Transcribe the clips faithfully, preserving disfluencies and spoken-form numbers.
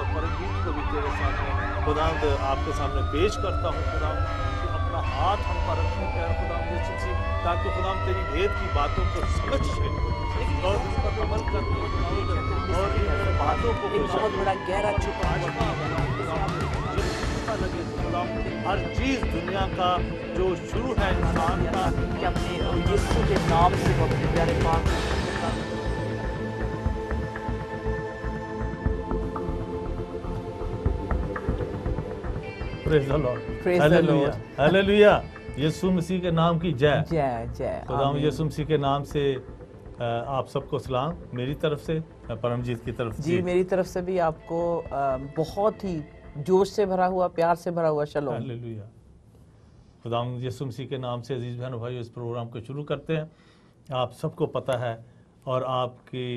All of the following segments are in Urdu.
परमजीत को भी तेरे सामने खुदावंद आपके सामने पेश करता हूँ खुदावंद कि अपना हाथ हम पर रखो प्यारे खुदावंद यीशु मसीह, ताकि खुदावंद तेरी भेद की बातों को समझ सके और उस पर अमल करने और इन बातों को बहुत बड़ा गहरा छुपा लगे खुदावंद हर चीज दुनिया का जो शुरू है इंसान का कि अपने यीशु के नाम से वो अपने प्यारे पाक praise the Lord, Praise the hallelujah, Lord. Hallelujah. यीशु मसीह के नाम की जय। जय जय खुदावंद यीशु मसीह के नाम से अ, आप सबको सलाम मेरी तरफ से, परमजीत की तरफ जी मेरी तरफ से भी आपको अ, बहुत ही जोश से भरा हुआ, प्यार से भरा हुआ शलोम। हालेलुया। खुदावंद यीशु मसीह के नाम से अजीज बहनों भाइयों इस प्रोग्राम को शुरू करते हैं। आप सबको पता है और आपकी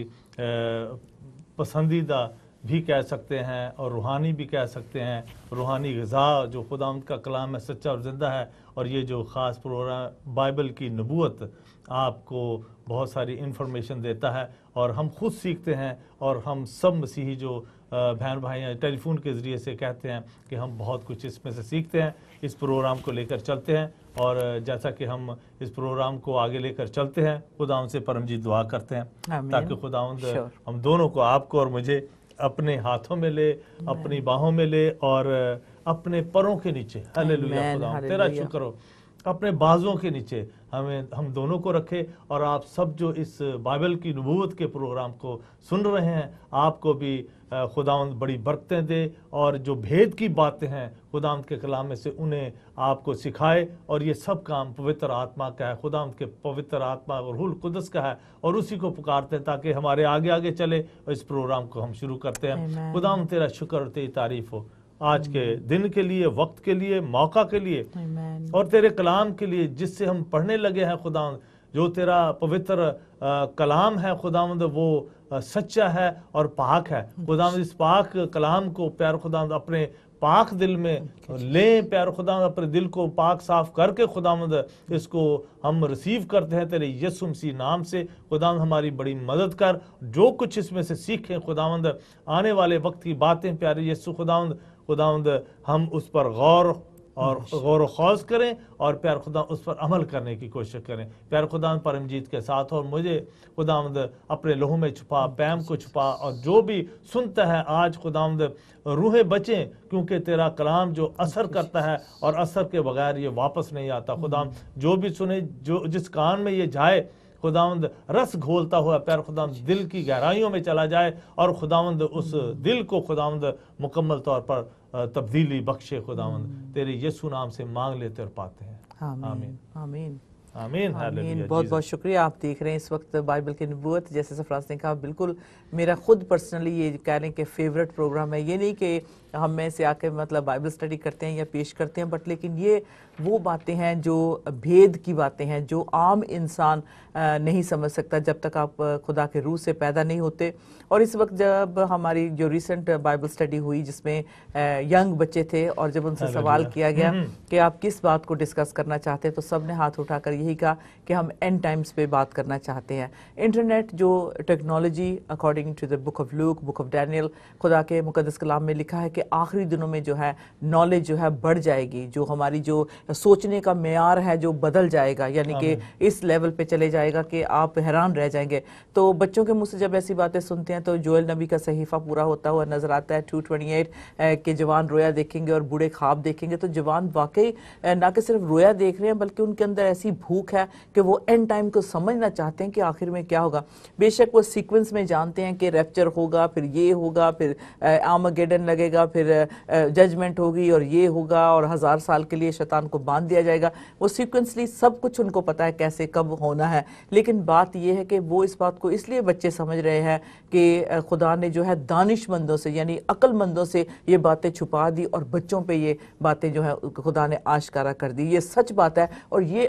अ, पसंदीदा भी कह सकते हैं और रूहानी भी कह सकते हैं, रूहानी ग़िज़ा जो खुदावंद का कलाम है सच्चा और ज़िंदा है। और ये जो ख़ास प्रोग्राम बाइबल की नबूवत आपको बहुत सारी इन्फॉर्मेशन देता है और हम खुद सीखते हैं और हम सब मसीही जो बहन भाई हैं टेलीफोन के ज़रिए से कहते हैं कि हम बहुत कुछ इसमें से सीखते हैं, इस प्रोग्राम को लेकर चलते हैं। और जैसा कि हम इस प्रोग्राम को आगे लेकर चलते हैं खुदावंद से परमजीत दुआ करते हैं ताकि खुदावंद हम दोनों को, आपको और मुझे, अपने हाथों में ले, अपनी बाहों में ले और अपने परों के नीचे, हालेलुया खुदावंद तेरा शुक्र हो, अपने बाजों के नीचे हमें हम दोनों को रखे। और आप सब जो इस बाइबल की नबूवत के प्रोग्राम को सुन रहे हैं, आपको भी खुदावंद बड़ी बरकतें दे और जो भेद की बातें हैं खुदावंद के कलाम में से उन्हें आपको सिखाए। और ये सब काम पवित्र आत्मा का है, खुदावंद के पवित्र आत्मा और रूह कुदस का है और उसी को पुकारते हैं ताकि हमारे आगे आगे चले। और इस प्रोग्राम को हम शुरू करते हैं। खुदावंद तेरा शुक्र और तेरी तारीफ हो आज के दिन के लिए, वक्त के लिए, मौका के लिए और तेरे कलाम के लिए जिससे हम पढ़ने लगे हैं खुदावंद। जो तेरा पवित्र आ, कलाम है खुदावंद वो आ, सच्चा है और पाक है खुदावंद। इस पाक कलाम को प्यार खुदावंद अपने पाक दिल में लें प्यार खुदावंद, अपने दिल को पाक साफ करके खुदावंद इसको हम रिसीव करते हैं तेरे यीशु मसीह नाम से। खुदावंद हमारी बड़ी मदद कर, जो कुछ इसमें से सीखें खुदावंद आने वाले वक्त की बातें प्यारे यीशु खुदावंद खुदावंद हम उस पर गौर और गौर खौज करें और प्यार खुदा उस पर अमल करने की कोशिश करें। प्यार खुदावंद परमजीत के साथ और मुझे खुदावंद अपने लहू में छुपा, पैम को छुपा और जो भी सुनता है आज खुदावंद रूहें बचें, क्योंकि तेरा कलाम जो असर करता है और असर के बगैर ये वापस नहीं आता। खुदावंद जो भी सुने, जो जिस कान में ये जाए खुदावंद रस घोलता हुआ प्यार खुदावंद दिल की गहराइयों में चला जाए और खुदावंद उस दिल को खुदावंद मुकम्मल तौर पर तब्दीली बख्शे। खुदावंद तेरे यीशु नाम से मांग लेते और पाते हैं। आमीन आमीन आमीन आमीन। बहुत बहुत शुक्रिया। आप देख रहे हैं इस वक्त बाइबल की नबूवत, जैसे सरफराज ने कहा, बिल्कुल मेरा खुद पर्सनली ये कह रहे हैं कि फेवरेट प्रोग्राम है। ये नहीं कि हम में से आके मतलब बाइबल स्टडी करते हैं या पेश करते हैं, बट लेकिन ये वो बातें हैं जो भेद की बातें हैं जो आम इंसान नहीं समझ सकता जब तक आप खुदा के रूह से पैदा नहीं होते। और इस वक्त जब हमारी जो रिसेंट बाइबल स्टडी हुई जिसमें यंग बच्चे थे और जब उनसे सवाल किया गया कि आप किस बात को डिस्कस करना चाहते हैं, तो सब ने हाथ उठाकर यही कहा कि हम एंड टाइम्स पे बात करना चाहते हैं। इंटरनेट जो technology according to the book of Luke, book of Daniel, खुदा के मुकद्दस कलाम में लिखा है कि आखिरी दिनों में जो है नॉलेज जो है बढ़ जाएगी, जो हमारी जो सोचने का मेयार है जो बदल जाएगा, यानी कि इस लेवल पे चले जाएगा कि आप हैरान रह जाएंगे। तो बच्चों के मुंह से जब ऐसी बातें सुनते हैं तो जोएल नबी का सहीफा पूरा होता हुआ नजर आता है टू ट्वेंटी एट के जवान रोया देखेंगे और बूढ़े ख्वाब देखेंगे। तो जवान वाकई ना कि सिर्फ रोया देख रहे हैं बल्कि उनके अंदर ऐसी भूख है कि वो एंड टाइम को समझना चाहते हैं कि आखिर में क्या होगा। बेशक वो सीक्वेंस में जानते हैं कि रैप्चर होगा, फिर ये होगा, फिर आर्मागेडन लगेगा, फिर जजमेंट होगी और ये होगा और हजार साल के लिए शैतान को बांध दिया जाएगा। वो सीक्वेंसली सब कुछ उनको पता है कैसे कब होना है। लेकिन बात यह है कि वो इस बात को इसलिए बच्चे समझ रहे हैं कि खुदा ने जो है दानिशमंदों से यानी अक्लमंदों से ये बातें छुपा दी और बच्चों पे ये बातें जो है खुदा ने आश्कारा कर दी। ये सच बात है और ये आखिरी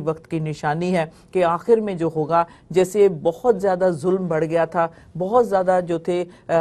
وقت کی نشانی ہے کہ آخر میں جو ہوگا، جیسے بہت زیادہ ظلم بڑھ گیا تھا، بہت زیادہ جو تھے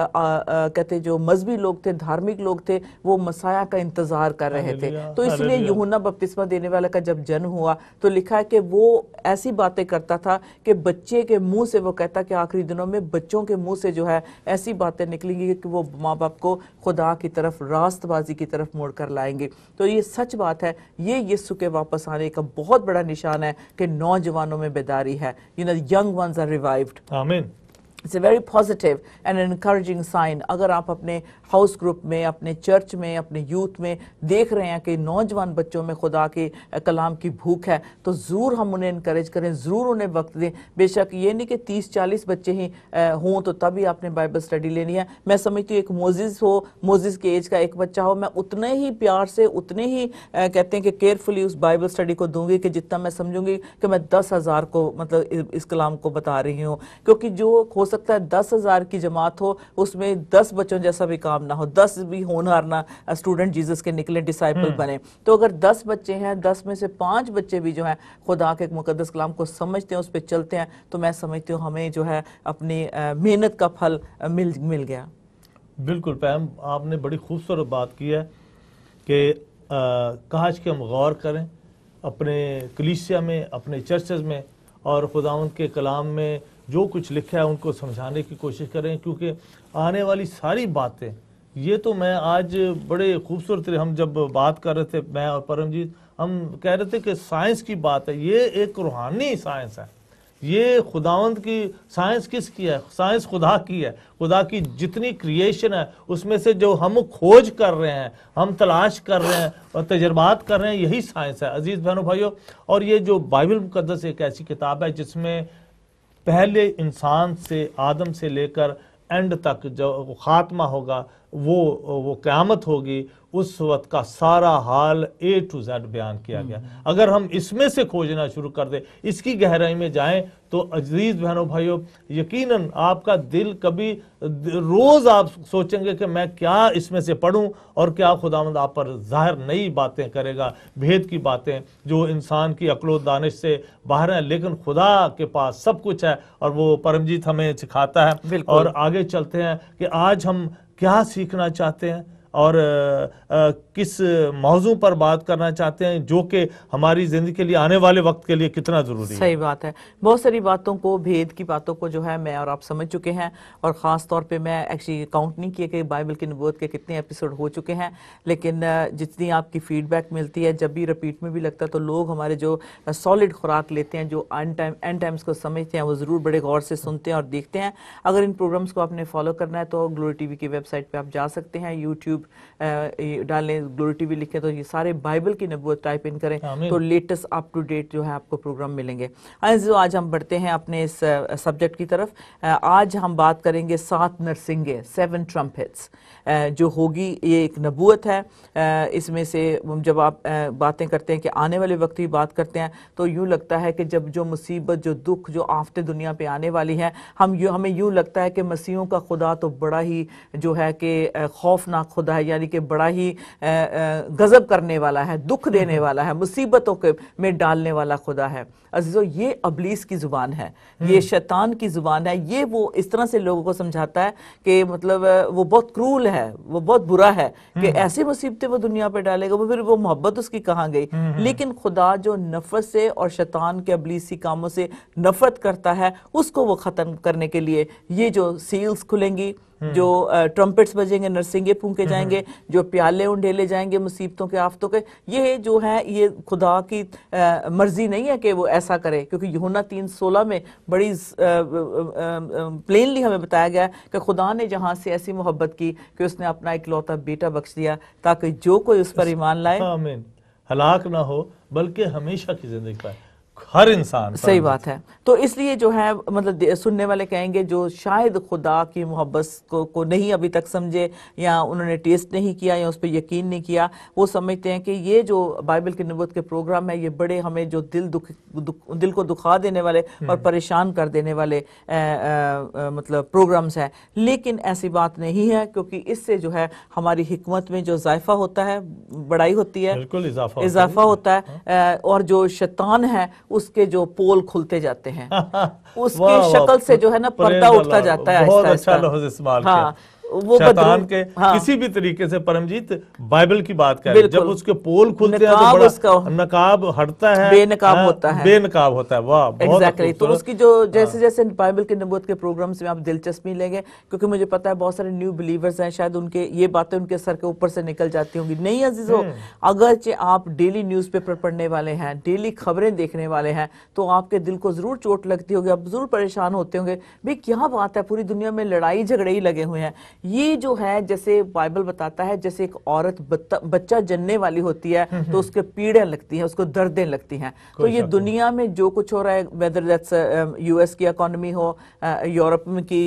کہتے جو مذہبی لوگ تھے، دھارمک لوگ تھے، وہ مسیح کا انتظار کر رہے تھے. تو اس لیے یوحنا بپتسمہ دینے والا کا جب جنم ہوا تو لکھا ہے کہ وہ ایسی باتیں کرتا تھا کہ بچے کے منہ سے، وہ کہتا کہ آخری دنوں میں بچوں کے منہ سے جو ہے ایسی باتیں نکلیں گی کہ وہ ماں باپ کو خدا کی طرف، راست بازی کی طرف موڑ کر لائیں گے. تو یہ سچ بات ہے. یہ یسوع کے واپس آنے کا بہت بڑا نشان ہے کہ نوجوانوں میں بیداری ہے. You know, the young ones are revived. آمین. It's a very positive and an encouraging sign. اگر آپ اپنے ہاؤس گروپ میں، اپنے چرچ میں، اپنے یوتھ میں دیکھ رہے ہیں کہ نوجوان بچوں میں خدا کے کلام کی بھوک ہے تو ضرور ہم انہیں انکریج کریں، ضرور انہیں وقت دیں. بے شک یہ نہیں کہ تیس چالیس بچے ہی ہوں تو تبھی آپ نے بائبل اسٹڈی لینی ہے. میں سمجھتی ہوں ایک موزز ہو، موزز کے ایج کا ایک بچہ ہو، میں اتنے ہی پیار سے، اتنے ہی کہتے ہیں کہ کیئرفلی اس بائبل اسٹڈی کو دوں گی کہ جتنا میں سمجھوں گی کہ میں دس ہزار کو مطلب اس کلام کو بتا رہی ہوں. کیونکہ جو ہو سکتا ہے دس ہزار کی جماعت ہو، اس میں دس بچوں جیسا بھی کام نہ ہو، دس بھی ہونہار نہ اسٹوڈنٹ جیزس کے نکلے، ڈسائپل بنے. تو اگر دس بچے ہیں، دس میں سے پانچ بچے بھی جو ہیں خدا کے مقدس کلام کو سمجھتے ہیں، اس پہ چلتے ہیں، تو میں سمجھتی ہوں ہمیں جو ہے اپنی محنت کا پھل مل مل گیا. بالکل پیم، آپ نے بڑی خوبصورت بات کی ہے کہ کاش کہ ہم غور کریں اپنے کلیسیا میں، اپنے چرچز میں، اور خداوند کے کلام میں جو کچھ لکھا ہے ان کو سمجھانے کی کوشش کریں. کیونکہ آنے والی ساری باتیں، یہ تو میں آج بڑے خوبصورت، ہم جب بات کر رہے تھے میں اور پرمجیت، ہم کہہ رہے تھے کہ سائنس کی بات ہے، یہ ایک روحانی سائنس ہے. یہ خداوند کی سائنس کس کی ہے؟ سائنس خدا کی ہے. خدا کی جتنی کریشن ہے اس میں سے جو ہم کھوج کر رہے ہیں، ہم تلاش کر رہے ہیں اور تجربات کر رہے ہیں، یہی سائنس ہے عزیز بہنوں بھائیوں. اور یہ جو بائبل مقدس ایک ایسی کتاب ہے جس میں پہلے انسان سے، آدم سے لے کر اینڈ تک جو خاتمہ ہوگا، وہ وہ قیامت ہوگی، اس وقت کا سارا حال اے ٹو زیڈ بیان کیا گیا. اگر ہم اس میں سے کھوجنا شروع کر دیں، اس کی گہرائی میں جائیں، تو عزیز بہنوں بھائیوں یقیناً آپ کا دل کبھی روز آپ سوچیں گے کہ میں کیا اس میں سے پڑھوں اور کیا خداوند آپ پر ظاہر نئی باتیں کرے گا، بھید کی باتیں جو انسان کی عقل و دانش سے باہر ہیں. لیکن خدا کے پاس سب کچھ ہے اور وہ پرمجیت ہمیں سکھاتا ہے. اور آگے چلتے ہیں کہ آج ہم کیا سیکھنا چاہتے ہیں اور کس موضوع پر بات کرنا چاہتے ہیں جو کہ ہماری زندگی کے لیے، آنے والے وقت کے لیے کتنا ضروری ہے. صحیح بات ہے. بہت ساری باتوں کو، بھید کی باتوں کو جو ہے میں اور آپ سمجھ چکے ہیں، اور خاص طور پہ میں ایکچولی کاؤنٹ نہیں کیا کہ بائبل کی نبوت کے کتنے ایپیسوڈ ہو چکے ہیں، لیکن جتنی آپ کی فیڈ بیک ملتی ہے، جب بھی ریپیٹ میں بھی لگتا ہے، تو لوگ ہمارے جو سالڈ خوراک لیتے ہیں، جو اینڈ ٹائم اینڈ ٹائمز کو سمجھتے ہیں، وہ ضرور بڑے غور سے سنتے ہیں اور دیکھتے ہیں. اگر ان پروگرامز کو آپ نے فالو کرنا ہے تو گلوری ٹی وی کی ویب سائٹ پہ آپ جا سکتے ہیں. یوٹیوب ڈالیں، گلوری ٹی وی لکھیں تو یہ سارے بائبل کی نبوت ٹائپ ان کریں تو لیٹسٹ اپ ٹو ڈیٹ جو ہے آپ کو پروگرام ملیں گے. آج ہم بڑھتے ہیں اپنے اس سبجیکٹ کی طرف. آج ہم بات کریں گے سات نرسنگے، سیون ٹرمپٹس جو ہوگی. یہ ایک نبوت ہے. اس میں سے جب آپ باتیں کرتے ہیں کہ آنے والے وقت کی بات کرتے ہیں تو یوں لگتا ہے کہ جب جو مصیبت، جو دکھ، جو آفتیں دنیا پہ آنے والی ہیں، ہم یوں ہمیں یوں لگتا ہے کہ مسیحوں کا خدا تو بڑا ہی جو ہے کہ خوفناک خدا ہے، یعنی کہ بڑا ہی غضب کرنے والا ہے، دکھ دینے والا ہے، مصیبتوں کے میں ڈالنے والا خدا ہے. عزیزو، یہ ابلیس کی زبان ہے، یہ شیطان کی زبان ہے. یہ وہ اس طرح سے لوگوں کو سمجھاتا ہے کہ مطلب وہ بہت کرول ہے، وہ بہت برا ہے کہ ایسی مصیبتیں وہ دنیا پہ ڈالے گا. وہ پھر وہ محبت اس کی کہاں گئی؟ لیکن خدا جو نفرت سے اور شیطان کے ابلیسی کاموں سے نفرت کرتا ہے، اس کو وہ ختم کرنے کے لیے یہ جو سیلز کھلیں گی، جو ٹرمپٹس بجیں گے، نرسنگے پھونکے جائیں گے، جو پیالے انڈھیلے جائیں گے مصیبتوں کے، آفتوں کے، یہ جو ہے یہ خدا کی مرضی نہیں ہے کہ وہ ایسا کرے. کیونکہ یوحنا تین سولہ میں بڑی پلینلی ہمیں بتایا گیا کہ خدا نے جہاں سے ایسی محبت کی کہ اس نے اپنا اکلوتا بیٹا بخش دیا تاکہ جو کوئی اس پر ایمان لائے آمین، ہلاک نہ ہو بلکہ ہمیشہ کی زندگی پائے. ہر انسان. صحیح بات ہے. تو اس لیے جو ہے مطلب سننے والے کہیں گے جو شاید خدا کی محبت کو, کو نہیں ابھی تک سمجھے یا انہوں نے ٹیسٹ نہیں کیا یا اس پہ یقین نہیں کیا, وہ سمجھتے ہیں کہ یہ جو بائبل کی نبوت کے پروگرام ہے یہ بڑے ہمیں جو دل دکھ, دکھ دل کو دکھا دینے والے اور پریشان کر دینے والے اے, اے, مطلب پروگرامز ہیں. لیکن ایسی بات نہیں ہے, کیونکہ اس سے جو ہے ہماری حکمت میں جو ضائفہ ہوتا ہے, بڑائی ہوتی ہے, بالکل اضافہ اضافہ ہوتا ہے, اور جو شیطان ہے اس کے جو پول کھلتے جاتے ہیں، اس کی شکل سے جو ہے نا پردہ اٹھتا جاتا ہے. بہت اچھا لفظ استعمال کیا. شیطان کے کسی بھی طریقے سے پرمجیت بائبل کی بات کر رہے ہیں، جب اس کے پول کھلتے ہیں تو بڑا نقاب ہٹتا ہے، بے نقاب ہوتا ہے، بے نقاب ہوتا ہے. واہ بہت ایگزیکٹلی. تو اس کی جو جیسے جیسے بائبل کے نبوت کے پروگرامز میں آپ دلچسپی لیں گے، کیونکہ مجھے پتا ہے بہت سارے نیو بلیورز ہیں، شاید ان کے یہ باتیں ان کے سر کے اوپر سے نکل جاتی ہوں گی. نہیں عزیزو، اگرچہ آپ ڈیلی نیوز پیپر پڑھنے والے ہیں، ڈیلی خبریں دیکھنے والے ہیں، تو آپ کے دل کو ضرور چوٹ لگتی ہوگی، آپ ضرور پریشان ہوتے ہوں گے. بھئی کیا بات ہے، پوری دنیا میں لڑائی جھگڑے ہی لگے ہوئے ہیں. یہ جو ہے جیسے بائبل بتاتا ہے، جیسے ایک عورت بچہ جننے والی ہوتی ہے تو اس کے پیڑیں لگتی ہیں، اس کو دردیں لگتی ہیں. تو یہ دنیا میں جو کچھ ہو رہا ہے، ویدر دیٹس یو ایس کی اکانومی ہو، یورپ کی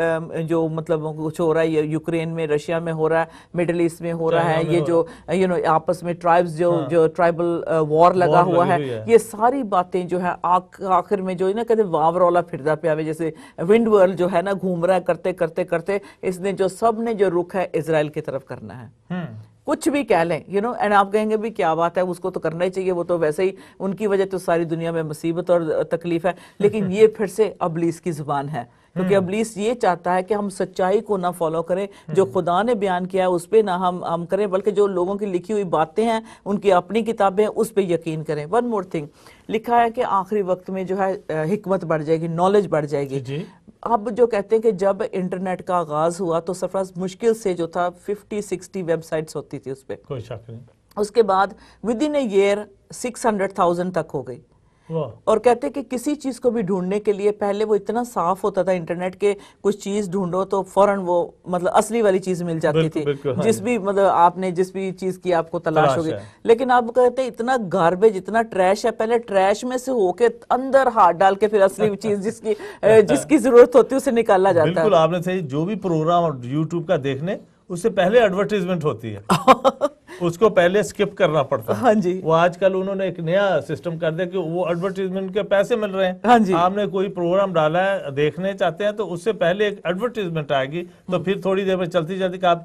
جو مطلب کچھ ہو رہا ہے، یوکرین میں، رشیا میں ہو رہا ہے، مڈل ایسٹ میں ہو رہا ہے، یہ جو یو نو آپس میں ٹرائبز جو جو ٹرائبل وار لگا ہوا ہے، یہ ساری باتیں جو ہے آخر میں جو ہے نا کہتے واو رولا پھردا پیا ہوئے، جیسے ونڈ ورل جو ہے نا گھوم رہا ہے، کرتے کرتے کرتے اس نے جو سب نے جو رخ ہے اسرائیل کی طرف کرنا ہے. کچھ بھی کہہ لیں یو نو اینڈ آپ کہیں گے بھی کیا بات ہے، اس کو تو کرنا ہی چاہیے، وہ تو ویسے ہی ان کی وجہ تو ساری دنیا میں مصیبت اور تکلیف ہے. لیکن یہ پھر سے ابلیس کی زبان ہے، کیونکہ ابلیس یہ چاہتا ہے کہ ہم سچائی کو نہ فالو کریں، جو خدا نے بیان کیا ہے اس پہ نہ ہم ہم کریں، بلکہ جو لوگوں کی لکھی ہوئی باتیں ہیں، ان کی اپنی کتابیں، اس پہ یقین کریں. ون مور تھنگ لکھا ہے کہ آخری وقت میں جو ہے حکمت بڑھ جائے گی، نالج بڑھ جائے گی. اب جو کہتے ہیں کہ جب انٹرنیٹ کا آغاز ہوا تو سرفراز مشکل سے جو تھا ففٹی سکسٹی ویب سائٹس ہوتی تھی اس پہ، کوئی شک نہیں. اس کے بعد within a year six hundred thousand تک ہو گئی. اور کہتے کہ کسی چیز کو بھی ڈھونڈنے کے لیے پہلے وہ اتنا صاف ہوتا تھا انٹرنیٹ کے، کچھ چیز ڈھونڈو تو فوراً وہ مطلب اصلی والی چیز مل جاتی تھی، جس بھی مطلب آپ نے جس بھی چیز کی آپ کو تلاش ہوگی. لیکن اب کہتے ہیں اتنا گاربیج، اتنا ٹریش ہے، پہلے ٹریش میں سے ہو کے اندر ہاتھ ڈال کے پھر اصلی چیز جس کی جس کی ضرورت ہوتی ہے اسے نکالا جاتا ہے. بالکل آپ نے صحیح. جو بھی پروگرام یوٹیوب کا دیکھنے اس سے پہلے ایڈورٹائزمنٹ ہوتی ہے، اس کو پہلے سکپ کرنا پڑتا ہے. ہاں جی. وہ آج کل انہوں نے ایک نیا سسٹم کر دیا کہ وہ ایڈورٹائزمنٹ کے پیسے مل رہے ہیں. ہاں جی. آپ نے کوئی پروگرام ڈالا ہے، دیکھنے چاہتے ہیں تو اس سے پہلے ایک ایڈورٹائزمنٹ آئے گی، تو پھر تھوڑی دیر میں چلتی جاتی کہ آپ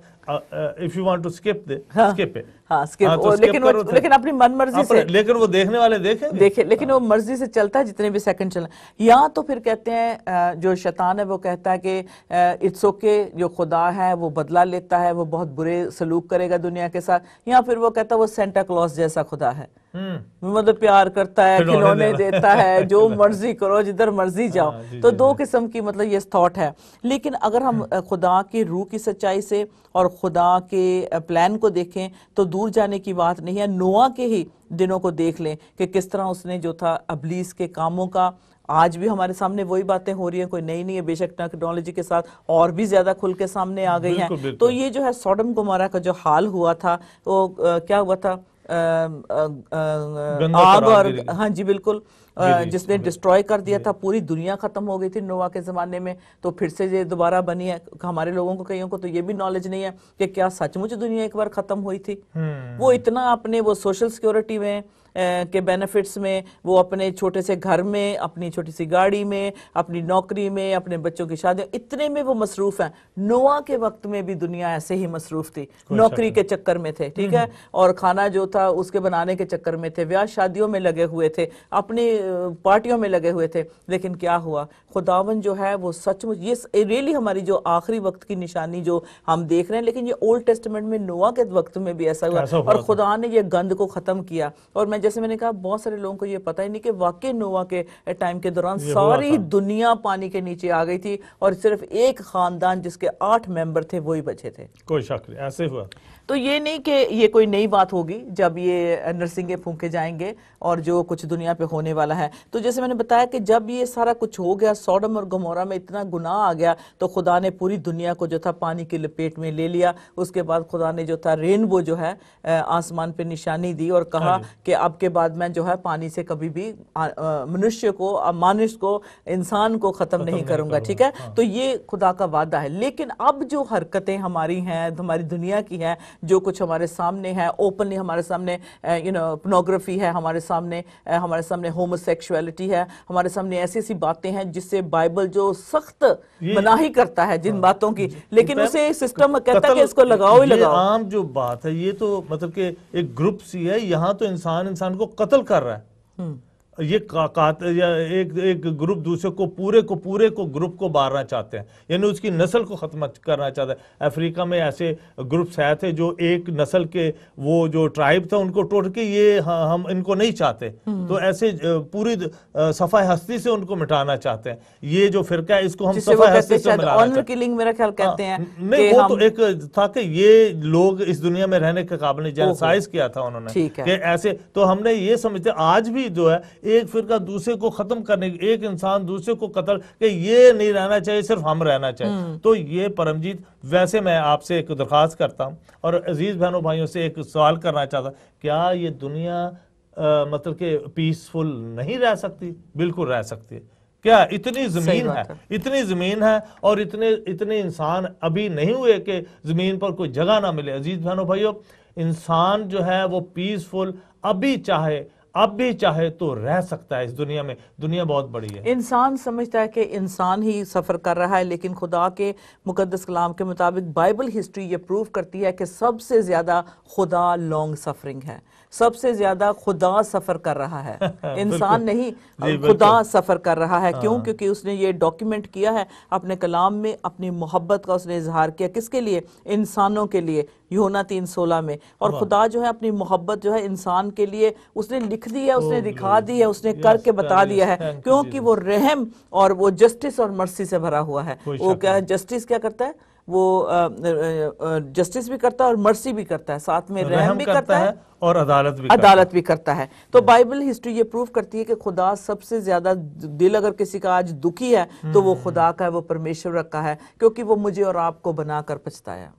if you want to skip the skip it. ہاں سکپ. لیکن لیکن اپنی من مرضی سے، لیکن وہ دیکھنے والے دیکھیں دیکھیں لیکن وہ مرضی سے چلتا ہے جتنے بھی سیکنڈ چلنا. یا تو پھر کہتے ہیں جو شیطان ہے وہ کہتا ہے کہ اٹس اوکے، جو خدا ہے وہ بدلہ لیتا ہے، وہ بہت برے سلوک کرے گا دنیا کے ساتھ. یا پھر وہ کہتا ہے وہ سینٹا کلوز جیسا خدا ہے، مطلب پیار کرتا ہے، کھلونے دیتا ہے، جو مرضی کرو، جدھر مرضی جاؤ. تو دو قسم کی مطلب یہ تھاٹ ہے. لیکن اگر ہم خدا کی روح کی سچائی سے اور خدا کے پلان کو دیکھیں تو دور جانے کی بات نہیں ہے. نوح کے ہی دنوں کو دیکھ لیں کہ کس طرح اس نے جو تھا ابلیس کے کاموں کا، آج بھی ہمارے سامنے وہی باتیں ہو رہی ہیں، کوئی نئی نہیں ہے، بے شک ٹیکنالوجی کے ساتھ اور بھی زیادہ کھل کے سامنے آ گئی ہیں. تو یہ جو ہے سوڈم گمورہ کا جو حال ہوا تھا وہ کیا ہوا تھا، آگ اور ہاں جی بالکل جس نے ڈسٹروائے کر دیا تھا. پوری دنیا ختم ہو گئی تھی نوح کے زمانے میں. تو پھر سے یہ دوبارہ بنی ہے. ہمارے لوگوں کو کئیوں کو تو یہ بھی نالج نہیں ہے کہ کیا سچ مچ دنیا ایک بار ختم ہوئی تھی. وہ اتنا اپنے وہ سوشل سیکیورٹی میں کے بینیفٹس میں، وہ اپنے چھوٹے سے گھر میں، اپنی چھوٹی سی گاڑی میں، اپنی نوکری میں، اپنے بچوں کی شادی، اتنے میں وہ مصروف ہیں. نوح کے وقت میں بھی دنیا ایسے ہی مصروف تھی، نوکری کے چکر میں تھے، ٹھیک ہے، اور کھانا جو تھا اس کے بنانے کے چکر میں تھے، بیاہ شادیوں میں لگے ہوئے تھے، اپنی پارٹیوں میں لگے ہوئے تھے. لیکن کیا ہوا، خداون جو ہے وہ سچ مچ یہ ریلی ہماری جو آخری وقت کی نشانی جو ہم دیکھ رہے ہیں. لیکن یہ اولڈ ٹیسٹمنٹ میں نوح کے وقت میں بھی ایسا ہوا اور خدا نے یہ گند کو ختم کیا. اور میں جیسے میں نے کہا بہت سارے لوگوں کو یہ پتہ ہی نہیں کہ واقعی نوح کے ٹائم کے دوران ساری دنیا پانی کے نیچے آ گئی تھی اور صرف ایک خاندان جس کے آٹھ ممبر تھے وہی بچے تھے. کوئی شک نہیں ایسے ہوا. تو یہ نہیں کہ یہ کوئی نئی بات ہوگی جب یہ نرسنگیں پھونکے جائیں گے اور جو کچھ دنیا پہ ہونے والا ہے. تو جیسے میں نے بتایا کہ جب یہ سارا کچھ ہو گیا، سوڈم اور گمورہ میں اتنا گناہ آ گیا تو خدا نے پوری دنیا کو جو تھا پانی کی لپیٹ میں لے لیا. اس کے بعد خدا نے جو تھا رینبو جو ہے آسمان پہ نشانی دی اور کہا کہ اب کے بعد میں جو ہے پانی سے کبھی بھی منشیہ کو، مانش کو، انسان کو ختم نہیں کروں گا. ٹھیک ہے، تو یہ خدا کا وعدہ ہے. لیکن اب جو حرکتیں ہماری ہیں، ہماری دنیا کی ہیں، جو کچھ ہمارے سامنے ہے اوپنلی، ہمارے سامنے یو نو پورنوگرافی ہے، ہمارے سامنے ہمارے سامنے ہومو سیکشولیٹی ہے، ہمارے سامنے ایسی ایسی باتیں ہیں جس سے بائبل جو سخت مناہی کرتا ہے جن باتوں کی، لیکن اسے سسٹم کہتا ہے کہ اس کو لگاؤ ہی لگاؤ. عام جو بات ہے یہ تو مطلب کہ ایک گروپ سی ہے، یہاں تو انسان انسان کو قتل کر رہا ہے. یہ یا ایک ایک گروپ دوسرے کو پورے کو پورے کو گروپ کو مارنا چاہتے ہیں، یعنی اس کی نسل کو ختم کرنا چاہتے ہیں۔ افریقہ میں ایسے گروپس آئے تھے جو ایک نسل کے وہ جو ٹرائب تھا ان کو ٹوٹ کے یہ ہم ان کو نہیں چاہتے، تو ایسے پوری صفحہ ہستی سے ان کو مٹانا چاہتے ہیں۔ یہ جو فرقہ ہے اس کو ہم صفحہ ہستی سے ملانا چاہتے ہیں۔ میرا خیال کہتے ہیں نہیں، وہ تو ایک تھا کہ یہ لوگ اس دنیا میں رہنے کے قابل نہیں، جینوسائز کیا تھا انہوں نے کہ ایسے، تو ہم نے یہ سمجھتے آج بھی جو ہے ایک فرقہ دوسرے کو ختم کرنے، ایک انسان دوسرے کو قتل کہ یہ نہیں رہنا چاہیے، صرف ہم رہنا چاہیے۔ تو یہ پرمجیت، ویسے میں آپ سے ایک درخواست کرتا ہوں اور عزیز بہنوں بھائیوں سے ایک سوال کرنا چاہتا ہوں، کیا یہ دنیا مطلب کہ پیسفل نہیں رہ سکتی؟ بالکل رہ سکتی ہے۔ کیا اتنی زمین ہے، اتنی زمین ہے اور اتنے اتنے انسان ابھی نہیں ہوئے کہ زمین پر کوئی جگہ نہ ملے؟ عزیز بہنوں بھائیوں، انسان جو ہے وہ پیسفل ابھی چاہے اب بھی چاہے تو رہ سکتا ہے اس دنیا میں۔ دنیا بہت بڑی ہے۔ انسان سمجھتا ہے کہ انسان ہی سفر کر رہا ہے، لیکن خدا کے مقدس کلام کے مطابق بائبل ہسٹری یہ پروف کرتی ہے کہ سب سے زیادہ خدا لانگ سفرنگ ہے، سب سے زیادہ خدا سفر کر رہا ہے، انسان نہیں، خدا سفر کر رہا ہے۔ کیوں؟ کیونکہ اس نے یہ ڈاکیومنٹ کیا ہے اپنے کلام میں، اپنی محبت کا اس نے اظہار کیا، کس کے لیے؟ انسانوں کے لیے، یوحنا تین سولہ میں۔ اور خدا جو ہے اپنی محبت جو ہے انسان کے لیے اس نے لکھ دی ہے، اس نے دکھا دی ہے، اس نے کر کے بتا دیا ہے، کیونکہ وہ رحم اور وہ جسٹس اور مرسی سے بھرا ہوا ہے۔ وہ کیا ہے؟ جسٹس کیا کرتا ہے؟ وہ جسٹس بھی کرتا ہے اور مرسی بھی کرتا ہے، ساتھ میں رحم بھی کرتا ہے اور عدالت بھی عدالت بھی کرتا ہے۔ تو بائبل ہسٹری یہ پروف کرتی ہے کہ خدا سب سے زیادہ، دل اگر کسی کا آج دکھی ہے تو وہ خدا کا ہے، وہ پرمیشور کا ہے، کیونکہ وہ مجھے اور آپ کو بنا کر پچھتایا۔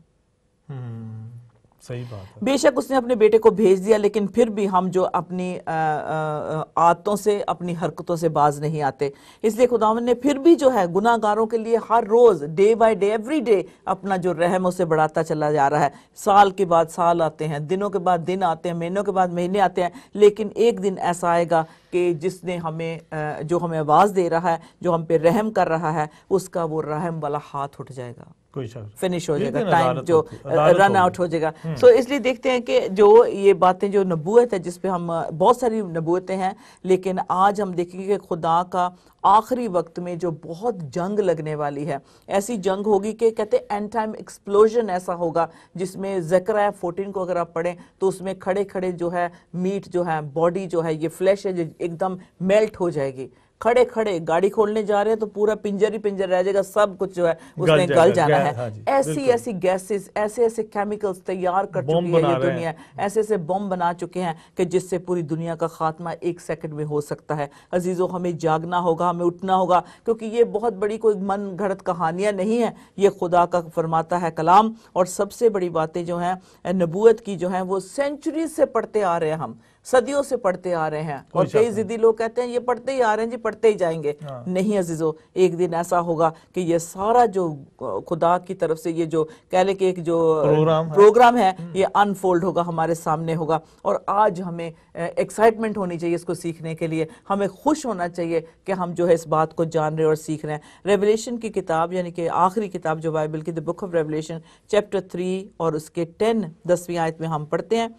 صحیح بات ہے۔ بے شک اس نے اپنے بیٹے کو بھیج دیا، لیکن پھر بھی ہم جو اپنی عادتوں سے، اپنی حرکتوں سے باز نہیں آتے، اس لیے خداوند نے پھر بھی جو ہے گناہ گاروں کے لیے ہر روز، day by day, every day, اپنا جو رحم اسے بڑھاتا چلا جا رہا ہے۔ سال کے بعد سال آتے ہیں، دنوں کے بعد دن آتے ہیں، مہینوں کے بعد مہینے آتے ہیں، لیکن ایک دن ایسا آئے گا کہ جس نے ہمیں، جو ہمیں آواز دے رہا ہے، جو ہم پہ رحم کر رہا ہے، اس کا وہ رحم والا ہاتھ اٹھ جائے گا، فنش ہو جائے گا، ٹائم جو رن آؤٹ ہو جائے گا۔ سو اس لیے دیکھتے ہیں کہ جو یہ باتیں، جو نبوت ہے جس پہ ہم، بہت ساری نبوتیں ہیں، لیکن آج ہم دیکھیں گے کہ خدا کا آخری وقت میں جو بہت جنگ لگنے والی ہے، ایسی جنگ ہوگی کہ کہتے ہیں اینڈ ٹائم ایکسپلوژن ایسا ہوگا جس میں زکریا فورٹین کو اگر آپ پڑھیں تو اس میں کھڑے کھڑے جو ہے میٹ جو ہے، باڈی جو ہے، یہ فلیش ہے جو ایک دم میلٹ ہو جائے گی، کھڑے کھڑے گاڑی کھولنے جا رہے ہیں تو پورا پنجر ہی پنجر رہ جائے گا، سب کچھ جو ہے اس نے گل جانا ہے۔ ایسی ایسی گیسز، ایسے ایسے کیمیکلز تیار کر چکی ہے یہ دنیا، ایسے ایسے بم بنا چکے ہیں کہ جس سے پوری دنیا کا خاتمہ ایک سیکنڈ میں ہو سکتا ہے۔ عزیزو، ہمیں جاگنا ہوگا، ہمیں اٹھنا ہوگا، کیونکہ یہ بہت بڑی کوئی من گھڑت کہانیاں نہیں ہیں، یہ خدا کا فرماتا ہے کلام۔ اور سب سے بڑی باتیں جو ہیں نبوت کی جو ہیں وہ سینچریز سے پڑھتے آ رہے ہیں، ہم صدیوں سے پڑھتے آ رہے ہیں، اور کئی ضدی لوگ کہتے ہیں یہ پڑھتے ہی آ رہے ہیں جی، پڑھتے ہی جائیں گے۔ نہیں عزیزو، ایک دن ایسا ہوگا کہ یہ سارا جو خدا کی طرف سے یہ جو کہہ لے کہ ایک جو پروگرام ہے یہ انفولڈ ہوگا، ہمارے سامنے ہوگا، اور آج ہمیں ایکسائٹمنٹ ہونی چاہیے اس کو سیکھنے کے لیے، ہمیں خوش ہونا چاہیے کہ ہم جو ہے اس بات کو جان رہے اور سیکھ رہے ہیں۔ ریولیشن کی کتاب، یعنی کہ آخری کتاب جو بائبل کی، the book of Revelation chapter three اور اس کے ٹین دسویں آیت میں ہم پڑھتے ہیں۔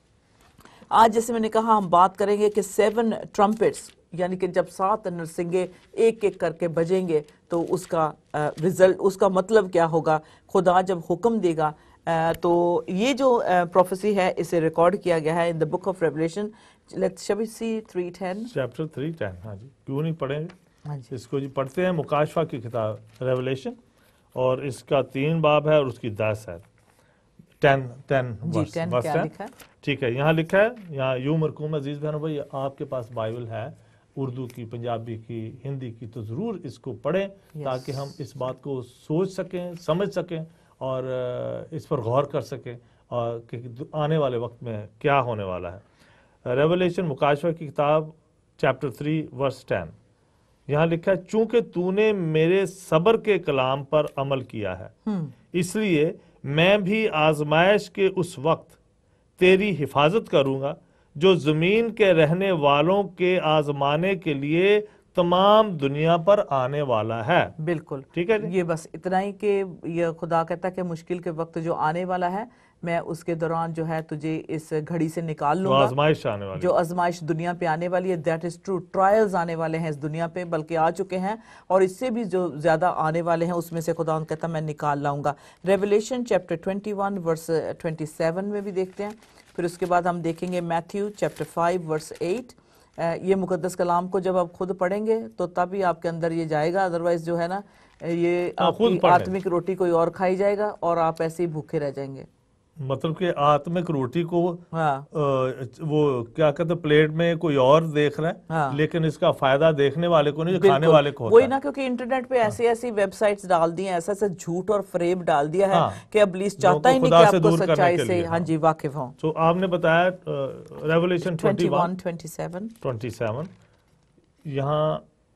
آج جیسے میں نے کہا ہم بات کریں گے کہ سیون ٹرمپٹس، یعنی کہ جب سات نرسنگے ایک ایک کر کے بجیں گے تو اس کا رزلٹ، اس کا مطلب کیا ہوگا۔ خدا جب حکم دے گا تو یہ جو پروفیسی ہے اسے ریکارڈ کیا گیا ہے in the book of Revelation. Let's شall we see three ten chapter three ten, ہاں جی، کیوں نہیں پڑھیں گے اس کو؟ جی پڑھتے ہیں، مکاشفہ کی کتاب ریولیشن، اور اس کا تین باب ہے اور اس کی دس ہے۔ ٹین ٹین جی ٹین کیا لکھا ہے؟ ٹھیک ہے، یہاں لکھا ہے، یہاں یوں مرکوم عزیز بہنوں بھائی، آپ کے پاس بائبل ہے اردو کی، پنجابی کی، ہندی کی، تو ضرور اس کو پڑھیں تاکہ ہم اس بات کو سوچ سکیں، سمجھ سکیں اور اس پر غور کر سکیں اور کہ آنے والے وقت میں کیا ہونے والا ہے۔ ریولیشن مکاشفہ کی کتاب چیپٹر تھری ورس ٹین، یہاں لکھا ہے، چونکہ تو نے میرے صبر کے کلام پر عمل کیا ہے، اس لیے میں بھی آزمائش کے اس وقت تیری حفاظت کروں گا جو زمین کے رہنے والوں کے آزمانے کے لیے تمام دنیا پر آنے والا ہے۔ بالکل ٹھیک ہے، یہ بس اتنا ہی کہ یہ خدا کہتا ہے کہ مشکل کے وقت جو آنے والا ہے میں اس کے دوران جو ہے تجھے اس گھڑی سے نکال لوں گا. آزمائش آنے والی, جو آزمائش دنیا پہ آنے والی ہے, دیٹ از ٹرو, ٹرائلز آنے والے ہیں اس دنیا پہ, بلکہ آ چکے ہیں, اور اس سے بھی جو زیادہ آنے والے ہیں اس میں سے خدا کہتا میں نکال لاؤں گا. Revelation chapter twenty one verse twenty seven میں بھی دیکھتے ہیں. پھر اس کے بعد ہم دیکھیں گے Matthew chapter five verse eight. یہ مقدس کلام کو جب آپ خود پڑھیں گے تو تب ہی آپ کے اندر یہ جائے گا, ادروائز جو ہے نا یہ آپ کی آتمک روٹی کوئی اور کھائی جائے گا اور آپ ایسے ہی بھوکے رہ جائیں گے. مطلب کہ آتمک روٹی کو وہ کیا کہتے ہیں پلیٹ میں کوئی اور دیکھ رہا ہے, لیکن اس کا فائدہ دیکھنے والے کو نہیں, کھانے والے کو ہوتا ہے. وہی نا, کیونکہ انٹرنیٹ پہ ایسی ایسی ویب سائٹس ڈال دی ہیں, ایسا ایسا جھوٹ اور فریب ڈال دیا ہے کہ ابلیس چاہتا ہی نہیں کہ آپ کو سچائی سے ہاں جی واقف ہوں. تو آپ نے بتایا Revelation twenty one twenty seven twenty seven, یہاں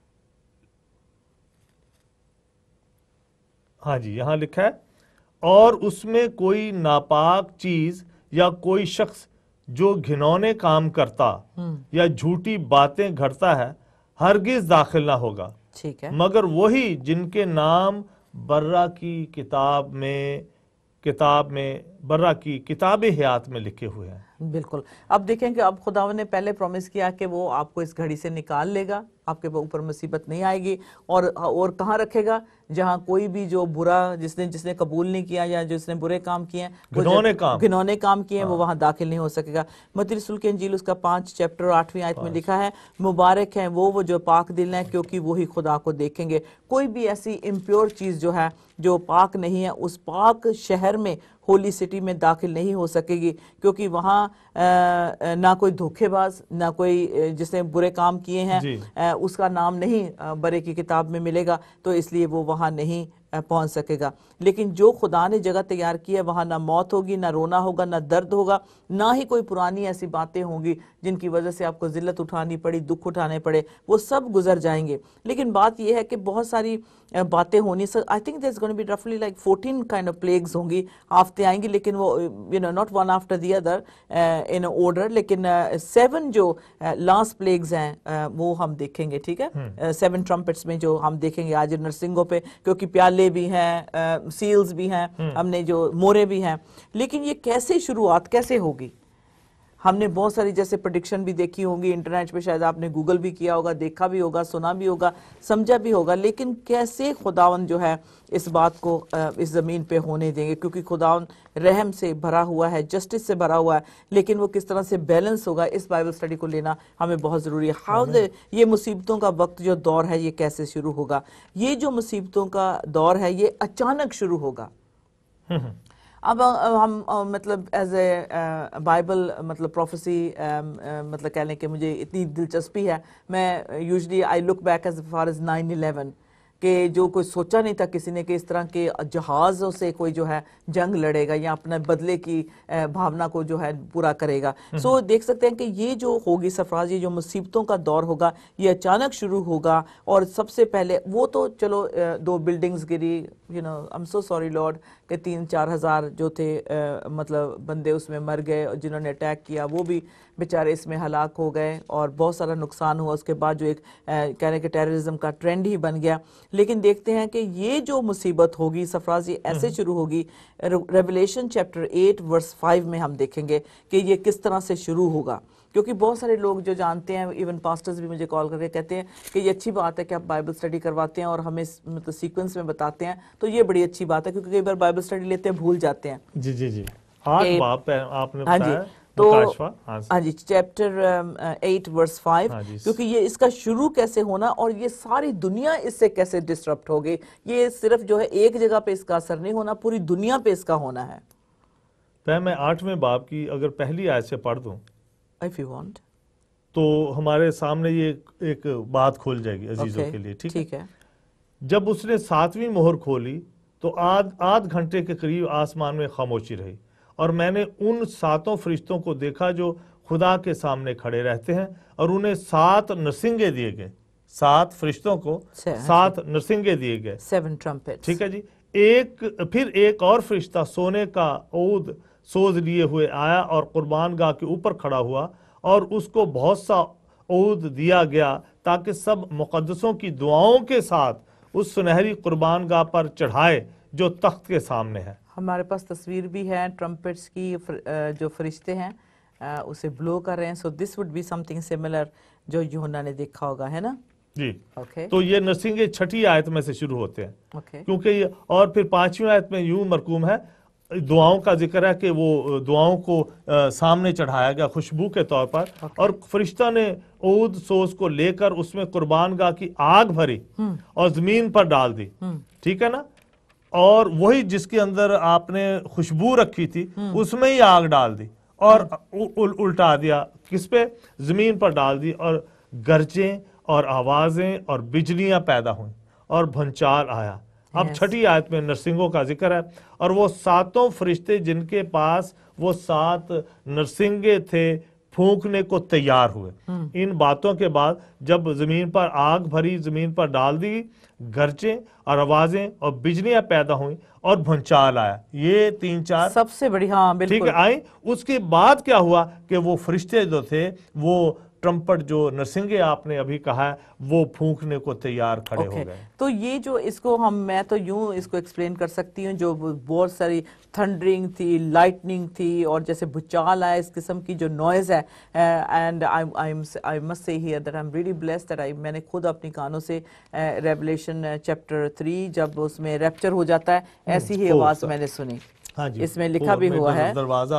ہاں جی یہاں لکھا ہے, اور اس میں کوئی ناپاک چیز یا کوئی شخص جو گھنونے کام کرتا یا جھوٹی باتیں گھڑتا ہے ہرگز داخل نہ ہوگا, ٹھیک ہے, مگر وہی جن کے نام برہ کی کتاب میں کتاب میں برہ کی کتاب حیات میں لکھے ہوئے ہیں. بالکل. اب دیکھیں کہ اب خدا نے پہلے پرومس کیا کہ وہ آپ کو اس گھڑی سے نکال لے گا, آپ کے اوپر مصیبت نہیں آئے گی, اور اور کہاں رکھے گا, جہاں کوئی بھی جو برا جس نے جس نے قبول نہیں کیا یا جس نے برے کام کیے ہیں, گھنونے کام گھنونے کام کیے ہیں, وہ وہاں داخل نہیں ہو سکے گا. متی رسول کی انجیل اس کا پانچ چیپٹر آٹھویں آیت میں لکھا ہے, مبارک ہیں وہ وہ جو پاک دل ہیں کیونکہ وہی خدا کو دیکھیں گے. کوئی بھی ایسی امپیور چیز جو ہے جو پاک نہیں ہے اس پاک شہر میں, ہولی سٹی میں داخل نہیں ہو سکے گی, کیونکہ وہاں نہ کوئی دھوکے باز, نہ کوئی جس نے برے کام کیے ہیں اس کا نام نہیں برے کی کتاب میں ملے گا, تو اس لیے وہ وہاں نہیں پہنچ سکے گا. لیکن جو خدا نے جگہ تیار کی ہے وہاں نہ موت ہوگی, نہ رونا ہوگا, نہ درد ہوگا, نہ ہی کوئی پرانی ایسی باتیں ہوں گی جن کی وجہ سے آپ کو ذلت اٹھانی پڑی, دکھ اٹھانے پڑے, وہ سب گزر جائیں گے. لیکن بات یہ ہے کہ بہت ساری باتیں ہونی, sir I think there's going to be roughly like fourteen kind of plagues ہوں گی, ہفتے آئیں گی, لیکن وہ you know not one after the other in order, لیکن سیون جو لاسٹ پلیگز ہیں وہ ہم دیکھیں گے, ٹھیک ہے, سیون ٹرمپٹس میں جو ہم دیکھیں گے آج نرسنگوں پہ, کیونکہ پیالے بھی ہیں, سیلز بھی ہیں, ہم نے جو مورے بھی ہیں. لیکن یہ کیسے شروعات کیسے ہوگی, ہم نے بہت ساری جیسے پریڈکشن بھی دیکھی ہوں گی انٹرنیٹ پہ, شاید آپ نے گوگل بھی کیا ہوگا, دیکھا بھی ہوگا, سنا بھی ہوگا, سمجھا بھی ہوگا, لیکن کیسے خداوند جو ہے اس بات کو اس زمین پہ ہونے دیں گے, کیونکہ خداوند رحم سے بھرا ہوا ہے, جسٹس سے بھرا ہوا ہے, لیکن وہ کس طرح سے بیلنس ہوگا, اس بائبل سٹڈی کو لینا ہمیں بہت ضروری ہے. ہاؤ یہ مصیبتوں کا وقت جو دور ہے یہ کیسے شروع ہوگا. یہ جو مصیبتوں کا دور ہے یہ اچانک شروع ہوگا. اب ہم مطلب ایز اے بائبل مطلب پروفیسی مطلب کہہ لیں کہ مجھے اتنی دلچسپی ہے, میں usually I look back as far as nine eleven, کہ جو کوئی سوچا نہیں تھا کسی نے کہ اس طرح کے جہازوں سے کوئی جو ہے جنگ لڑے گا یا اپنے بدلے کی بھاونا کو جو ہے پورا کرے گا. سو دیکھ سکتے ہیں کہ یہ جو ہوگی سرفراز, یہ جو مصیبتوں کا دور ہوگا یہ اچانک شروع ہوگا. اور سب سے پہلے وہ تو چلو دو بلڈنگز گری, you know I am so sorry Lord, کہ تین چار ہزار جو تھے مطلب بندے اس میں مر گئے, اور جنہوں نے اٹیک کیا وہ بھی بیچارے اس میں ہلاک ہو گئے, اور بہت سارا نقصان ہوا. اس کے بعد جو ایک کہہ رہے کہ ٹیررزم کا ٹرینڈ ہی بن گیا. لیکن دیکھتے ہیں کہ یہ جو مصیبت ہوگی سرفراز یہ ایسے شروع ہوگی. Revelation chapter eight verse five میں ہم دیکھیں گے کہ یہ کس طرح سے شروع ہوگا, کیونکہ بہت سارے لوگ جو جانتے ہیں, ایون پاسٹرز بھی مجھے کال کر کے کہتے ہیں کہ یہ اچھی بات ہے کہ آپ بائبل سٹڈی کرواتے ہیں اور ہمیں مطلب سیکوینس میں بتاتے ہیں, تو یہ بڑی اچھی بات ہے, کیونکہ کئی بار بائبل سٹڈی لیتے ہیں بھول جاتے ہیں. جی جی جی آٹھ باب آپ نے ہاں جی, بتایا تو مکاشفہ, ہاں جی چیپٹر ایٹ ورس فائیو, کیونکہ یہ اس کا شروع کیسے ہونا اور یہ ساری دنیا اس سے کیسے ڈسٹرپٹ ہوگی. یہ صرف جو ہے ایک جگہ پہ اس کا اثر نہیں ہونا, پوری دنیا پہ اس کا ہونا ہے. میں آٹھویں باب کی اگر پہلی آیت سے پڑھ دوں if you want, تو ہمارے سامنے یہ ایک بات کھول جائے گی عزیزوں کے لیے, ٹھیک ہے. جب اس نے ساتویں مہر کھولی تو آدھ آدھ گھنٹے کے قریب آسمان میں خاموشی رہی, اور میں نے ان ساتوں فرشتوں کو دیکھا جو خدا کے سامنے کھڑے رہتے ہیں, اور انہیں سات نرسنگے دیے گئے. سات فرشتوں کو سات نرسنگے دیے گئے, seven trumpets, ٹھیک ہے جی. ایک پھر ایک اور فرشتہ سونے کا عود سوز لیے ہوئے آیا اور قربان گاہ کے اوپر کھڑا ہوا, اور اس کو بہت سا عود دیا گیا تاکہ سب مقدسوں کی دعاؤں کے ساتھ اس سنہری قربان گاہ پر چڑھائے جو تخت کے سامنے ہے. ہمارے پاس تصویر بھی ہے ٹرمپٹس کی جو فرشتے ہیں اسے بلو کر رہے ہیں. So this would be something similar جو یوحنا نے دیکھا ہوگا, ہے نا جی. okay. تو یہ نرسنگے چھٹی آیت میں سے شروع ہوتے ہیں okay. کیونکہ یہ اور پھر پانچویں آیت میں یوں مرقوم ہے, دعاؤں کا ذکر ہے کہ وہ دعاؤں کو سامنے چڑھایا گیا خوشبو کے طور پر, okay. اور فرشتہ نے عود سوز کو لے کر اس میں قربان گاہ کی آگ بھری hmm. اور زمین پر ڈال دی, hmm. ٹھیک ہے نا, اور وہی جس کے اندر آپ نے خوشبو رکھی تھی hmm. اس میں ہی آگ ڈال دی اور hmm. الٹا دیا, کس پہ, زمین پر ڈال دی, اور گرجیں اور آوازیں اور بجلیاں پیدا ہوئیں اور بھنچال آیا. اب Yes. چھٹی آیت میں نرسنگوں کا ذکر ہے, اور وہ ساتوں فرشتے جن کے پاس وہ سات نرسنگے تھے پھونکنے کو تیار ہوئے. hmm. ان باتوں کے بعد جب زمین پر آگ بھری, زمین پر ڈال دی, گرجیں اور آوازیں اور بجلیاں پیدا ہوئیں اور بھنچال آیا. یہ تین چار سب سے بڑی, ہاں بالکل ٹھیک ہے آئیں. اس کے بعد کیا ہوا کہ وہ فرشتے جو تھے وہ ٹرمپٹ جو نرسنگے آپ نے ابھی کہا ہے وہ پھونکنے کو تیار کھڑے okay. ہو گئے. تو یہ جو اس کو ہم میں تو یوں اس کو ایکسپلین کر سکتی ہوں, جو بہت ساری تھنڈرنگ تھی, لائٹننگ تھی, اور جیسے بھچال آیا, اس قسم کی جو نوائز ہے, and I must say here that I am really blessed that I میں نے خود اپنی کانوں سے ریولیشن چیپٹر تھری جب اس میں ریپچر ہو جاتا ہے ایسی ہی آواز میں نے سنی. ہاں جی, اس میں لکھا بھی ہوا ہے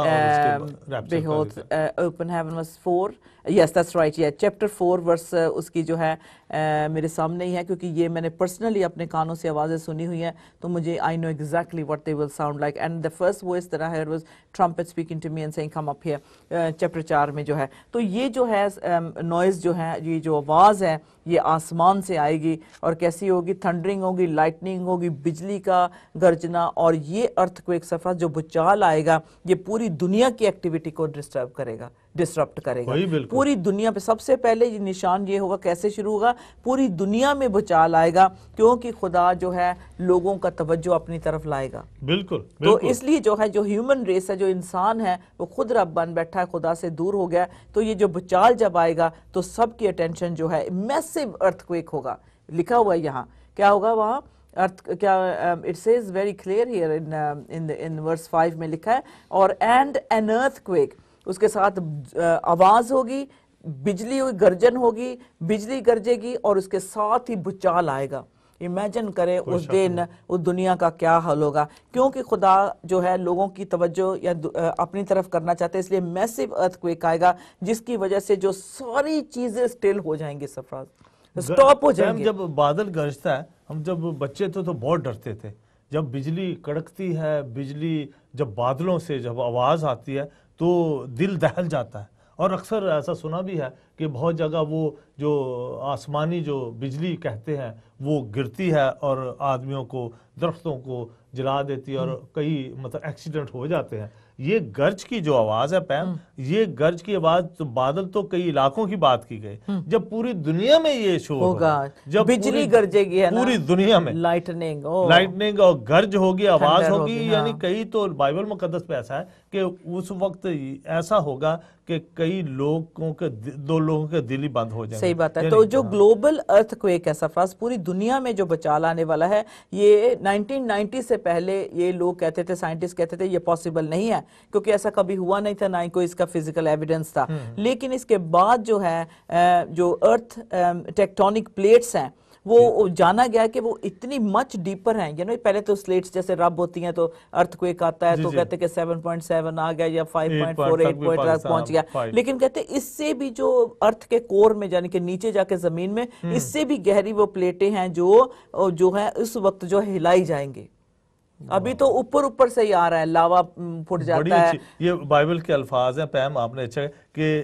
behold open heaven was four, yes that's right, yeah chapter four verse اس کی جو ہے میرے سامنے ہی ہے, کیونکہ یہ میں نے پرسنلی اپنے کانوں سے آوازیں سنی ہوئی ہیں, تو مجھے I know exactly what they will sound like, and the first voice that I heard was trumpet speaking to me and saying come up here, chapter چار میں جو ہے. تو یہ جو ہے نوائز جو ہے, یہ جو آواز ہے یہ آسمان سے آئے گی, اور کیسی ہوگی, تھنڈرنگ ہوگی, لائٹننگ ہوگی, بجلی کا گرجنا, اور یہ ارتھ کو ایک سفر جو بچال آئے گا یہ پوری دنیا کی ایکٹیویٹی کو ڈسٹرب کرے گا, ڈسرپٹ کرے گا پوری دنیا پہ. سب سے پہلے یہ نشان یہ ہوگا, کیسے شروع ہوگا, پوری دنیا میں بچال آئے گا, کیونکہ خدا جو ہے لوگوں کا توجہ اپنی طرف لائے گا. بالکل, تو اس لیے جو ہے جو ہیومن ریس ہے, جو انسان ہے, وہ خود رب بن بیٹھا ہے, خدا سے دور ہو گیا. تو یہ جو بچال جب آئے گا تو سب کی اٹینشن جو ہے, میسیو ارتھ کویک ہوگا. لکھا ہوا ہے یہاں, کیا ہوگا وہاں ارتھ کیا, it says very clear here in in in verse five میں لکھا ہے, اور and an earthquake, اس کے ساتھ آواز ہوگی, بجلی ہوگی, گرجن ہوگی, بجلی گرجے گی, اور اس کے ساتھ ہی بچال آئے گا. امیجن کریں اس دن اس دنیا کا کیا حال ہوگا, کیونکہ خدا جو ہے لوگوں کی توجہ یا اپنی طرف کرنا چاہتے ہیں, اس لیے میسیو ارتھ کویک آئے گا جس کی وجہ سے جو ساری چیزیں سٹل ہو جائیں گے, سرفراز سٹاپ ہو جائیں گے. جب بادل گرجتا ہے, ہم جب بچے تھے تو بہت ڈرتے تھے. جب بجلی کڑکتی ہے, بجلی جب بادلوں سے جب آواز آتی ہے تو دل دہل جاتا ہے. اور اکثر ایسا سنا بھی ہے کہ بہت جگہ وہ جو آسمانی جو بجلی کہتے ہیں وہ گرتی ہے اور آدمیوں کو, درختوں کو جلا دیتی ہے, اور کئی مطلب ایکسیڈنٹ ہو جاتے ہیں. یہ گرج کی جو آواز ہے پیم, یہ گرج کی آواز تو بادل تو کئی علاقوں کی بات کی گئی, جب پوری دنیا میں یہ شور ہوگا, جب بجلی گرجے گی ہے نا, پوری دنیا میں لائٹننگ لائٹننگ اور گرج ہوگی, آواز ہوگی, یعنی کئی تو بائبل مقدس پہ ایسا ہے کہ اس وقت ایسا ہوگا کہ کئی لوگوں کے دو لوگوں کے دل ہی بند ہو جائیں گے. صحیح بات ہے. تو جو گلوبل ارتھ کویک ہے سرفراز, پوری دنیا میں جو بچال آنے والا ہے, یہ نائنٹین نائنٹی سے پہلے یہ لوگ کہتے تھے, سائنٹسٹ کہتے تھے یہ پاسبل نہیں ہے, کیونکہ ایسا کبھی ہوا نہیں تھا, نہ ہی کوئی اس کا فزیکل ایویڈنس تھا. لیکن اس کے بعد جو ہے جو ارتھ ٹیکٹونک پلیٹس ہیں وہ جانا گیا کہ وہ اتنی مچ ڈیپر ہیں. یعنی پہلے تو سلیٹس جیسے رب ہوتی ہیں تو ارتھ کویک آتا ہے تو کہتے کہ سیون پوائنٹ سیون آ گیا یا five point four eight point تک پہنچ گیا, لیکن کہتے اس سے بھی جو ارتھ کے کور میں یعنی کہ نیچے جا کے زمین میں, اس سے بھی گہری وہ پلیٹیں ہیں جو جو ہیں اس وقت جو ہلائی جائیں گے. ابھی تو اوپر اوپر سے ہی آ رہا ہے, لاوا پھٹ جاتا ہے. یہ بائبل کے الفاظ ہیں پیم, آپ نے اچھا کہ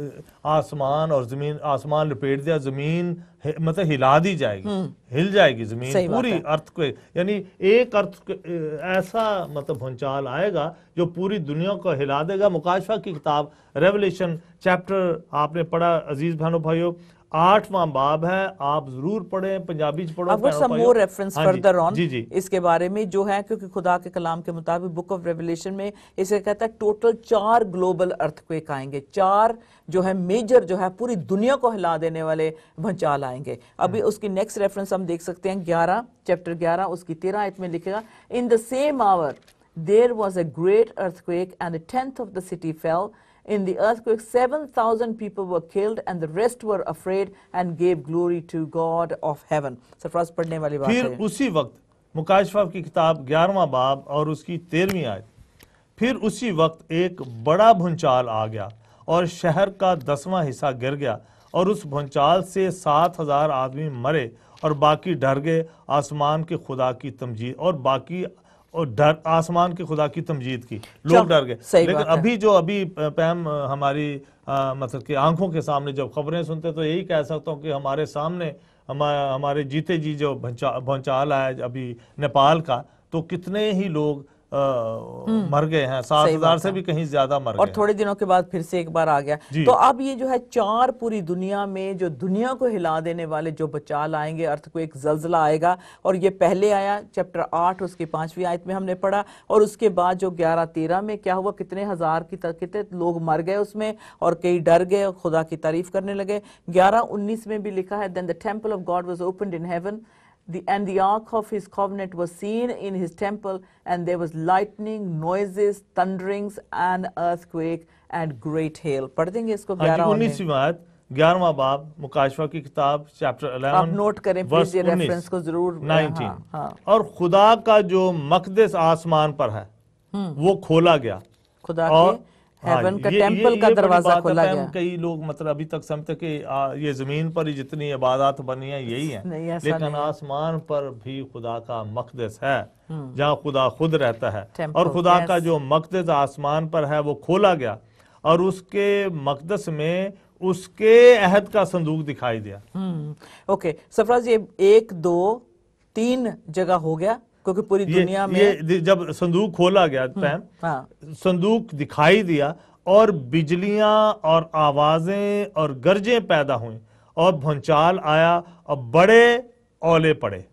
آسمان اور زمین, آسمان لپیٹ دیا, زمین مطلب ہلا دی جائے گی, ہل جائے گی زمین پوری ارتھ کو, یعنی ایک ارتھ ایسا مطلب بھونچال آئے گا جو پوری دنیا کو ہلا دے گا. مکاشفہ کی کتاب ریولیشن چیپٹر آپ نے پڑھا عزیز بہنوں بھائیو, آٹھواں باب ہے, آپ ضرور پڑھیں, پنجابی چ پڑھو. اب سم مور ریفرنس فردر آن جی جی اس کے بارے میں جو ہے, کیونکہ خدا کے کلام کے مطابق بک آف ریولیشن میں اسے کہتا ہے ٹوٹل چار گلوبل ارتھ کویک آئیں گے, چار جو ہے میجر جو ہے پوری دنیا کو ہلا دینے والے بھنچال آئیں گے. ابھی اس کی نیکسٹ ریفرنس ہم دیکھ سکتے ہیں گیارہ چیپٹر گیارہ اس کی تیرہ آیت میں لکھے گا, in the same hour there was a great earthquake and a tenth of the city fell. In the earthquake, seven thousand people were killed and the rest were afraid and gave glory to God of heaven. Sarfaraz पढ़ने वाली बात है. फिर उसी वक्त मुकाशफा की किताब ग्यारहवां बाब और उसकी तेरहवीं आयत, फिर उसी वक्त एक बड़ा भूचाल आ गया और शहर का दसवां हिस्सा गिर गया और उस भूचाल से सात हजार आदमी मरे और बाकी डर गए आसमान के खुदा की तमजीद और बाकी और डर आसमान के खुदा की तमजीद की, लोग डर गए. लेकिन अभी जो अभी पैम हमारी आ, मतलब कि आंखों के सामने जब खबरें सुनते तो यही कह सकता हूँ कि हमारे सामने हमारे हमारे जीते जी जो भूचाल आया अभी नेपाल का, तो कितने ही लोग आ, मर गए हैं, सात हजार से भी कहीं ज्यादा मर गए और थोड़े दिनों के बाद फिर से एक बार आ गया. तो अब ये जो है चार पूरी दुनिया में जो दुनिया को हिला देने वाले जो भूचाल आएंगे, अर्थक्वेक, जल्जला आएगा. और ये पहले आया चैप्टर आठ उसकी पांचवी आयत में हमने पढ़ा, और उसके बाद जो ग्यारह तेरह में क्या हुआ, कितने हजार की कितने लोग मर गए उसमें और कई डर गए और खुदा की तारीफ करने लगे. ग्यारह उन्नीस में भी लिखा है, then the temple of God was opened in heaven, The, and the ark of his covenant was seen in his temple, and there was lightning, noises, thunderings, and earthquake, and great hail. पढ़ देंगे इसको ग्यारह उन्नीसवीं आयत ग्यारहवां बाब मुकाशफा की किताब चैप्टर ग्यारह. आप नोट करें प्लीज, ये रेफरेंस को जरूर. उन्नीस. हाँ, हाँ. और खुदा का जो मकदस आसमान पर है वो खोला गया. खुदा के हेवन का टेंपल का दरवाजा खोला गया. कई लोग मतलब अभी तक समझते कि ये जमीन पर ही जितनी इबादत बनी है यही है, लेकिन आसमान पर भी खुदा का मकदस है जहाँ खुदा खुद रहता है. और खुदा का जो मकदस आसमान पर है वो खोला गया और उसके मकदस में उसके अहद का संदूक दिखाई दिया. ओके सरफराज, ये एक दो तीन जगह हो गया क्योंकि पूरी दुनिया में ये जब संदूक खोला गया पैम, हाँ. संदूक दिखाई दिया और बिजलियां और आवाजें और गरजें पैदा हुई और भूचाल आया और बड़े ओले पड़े.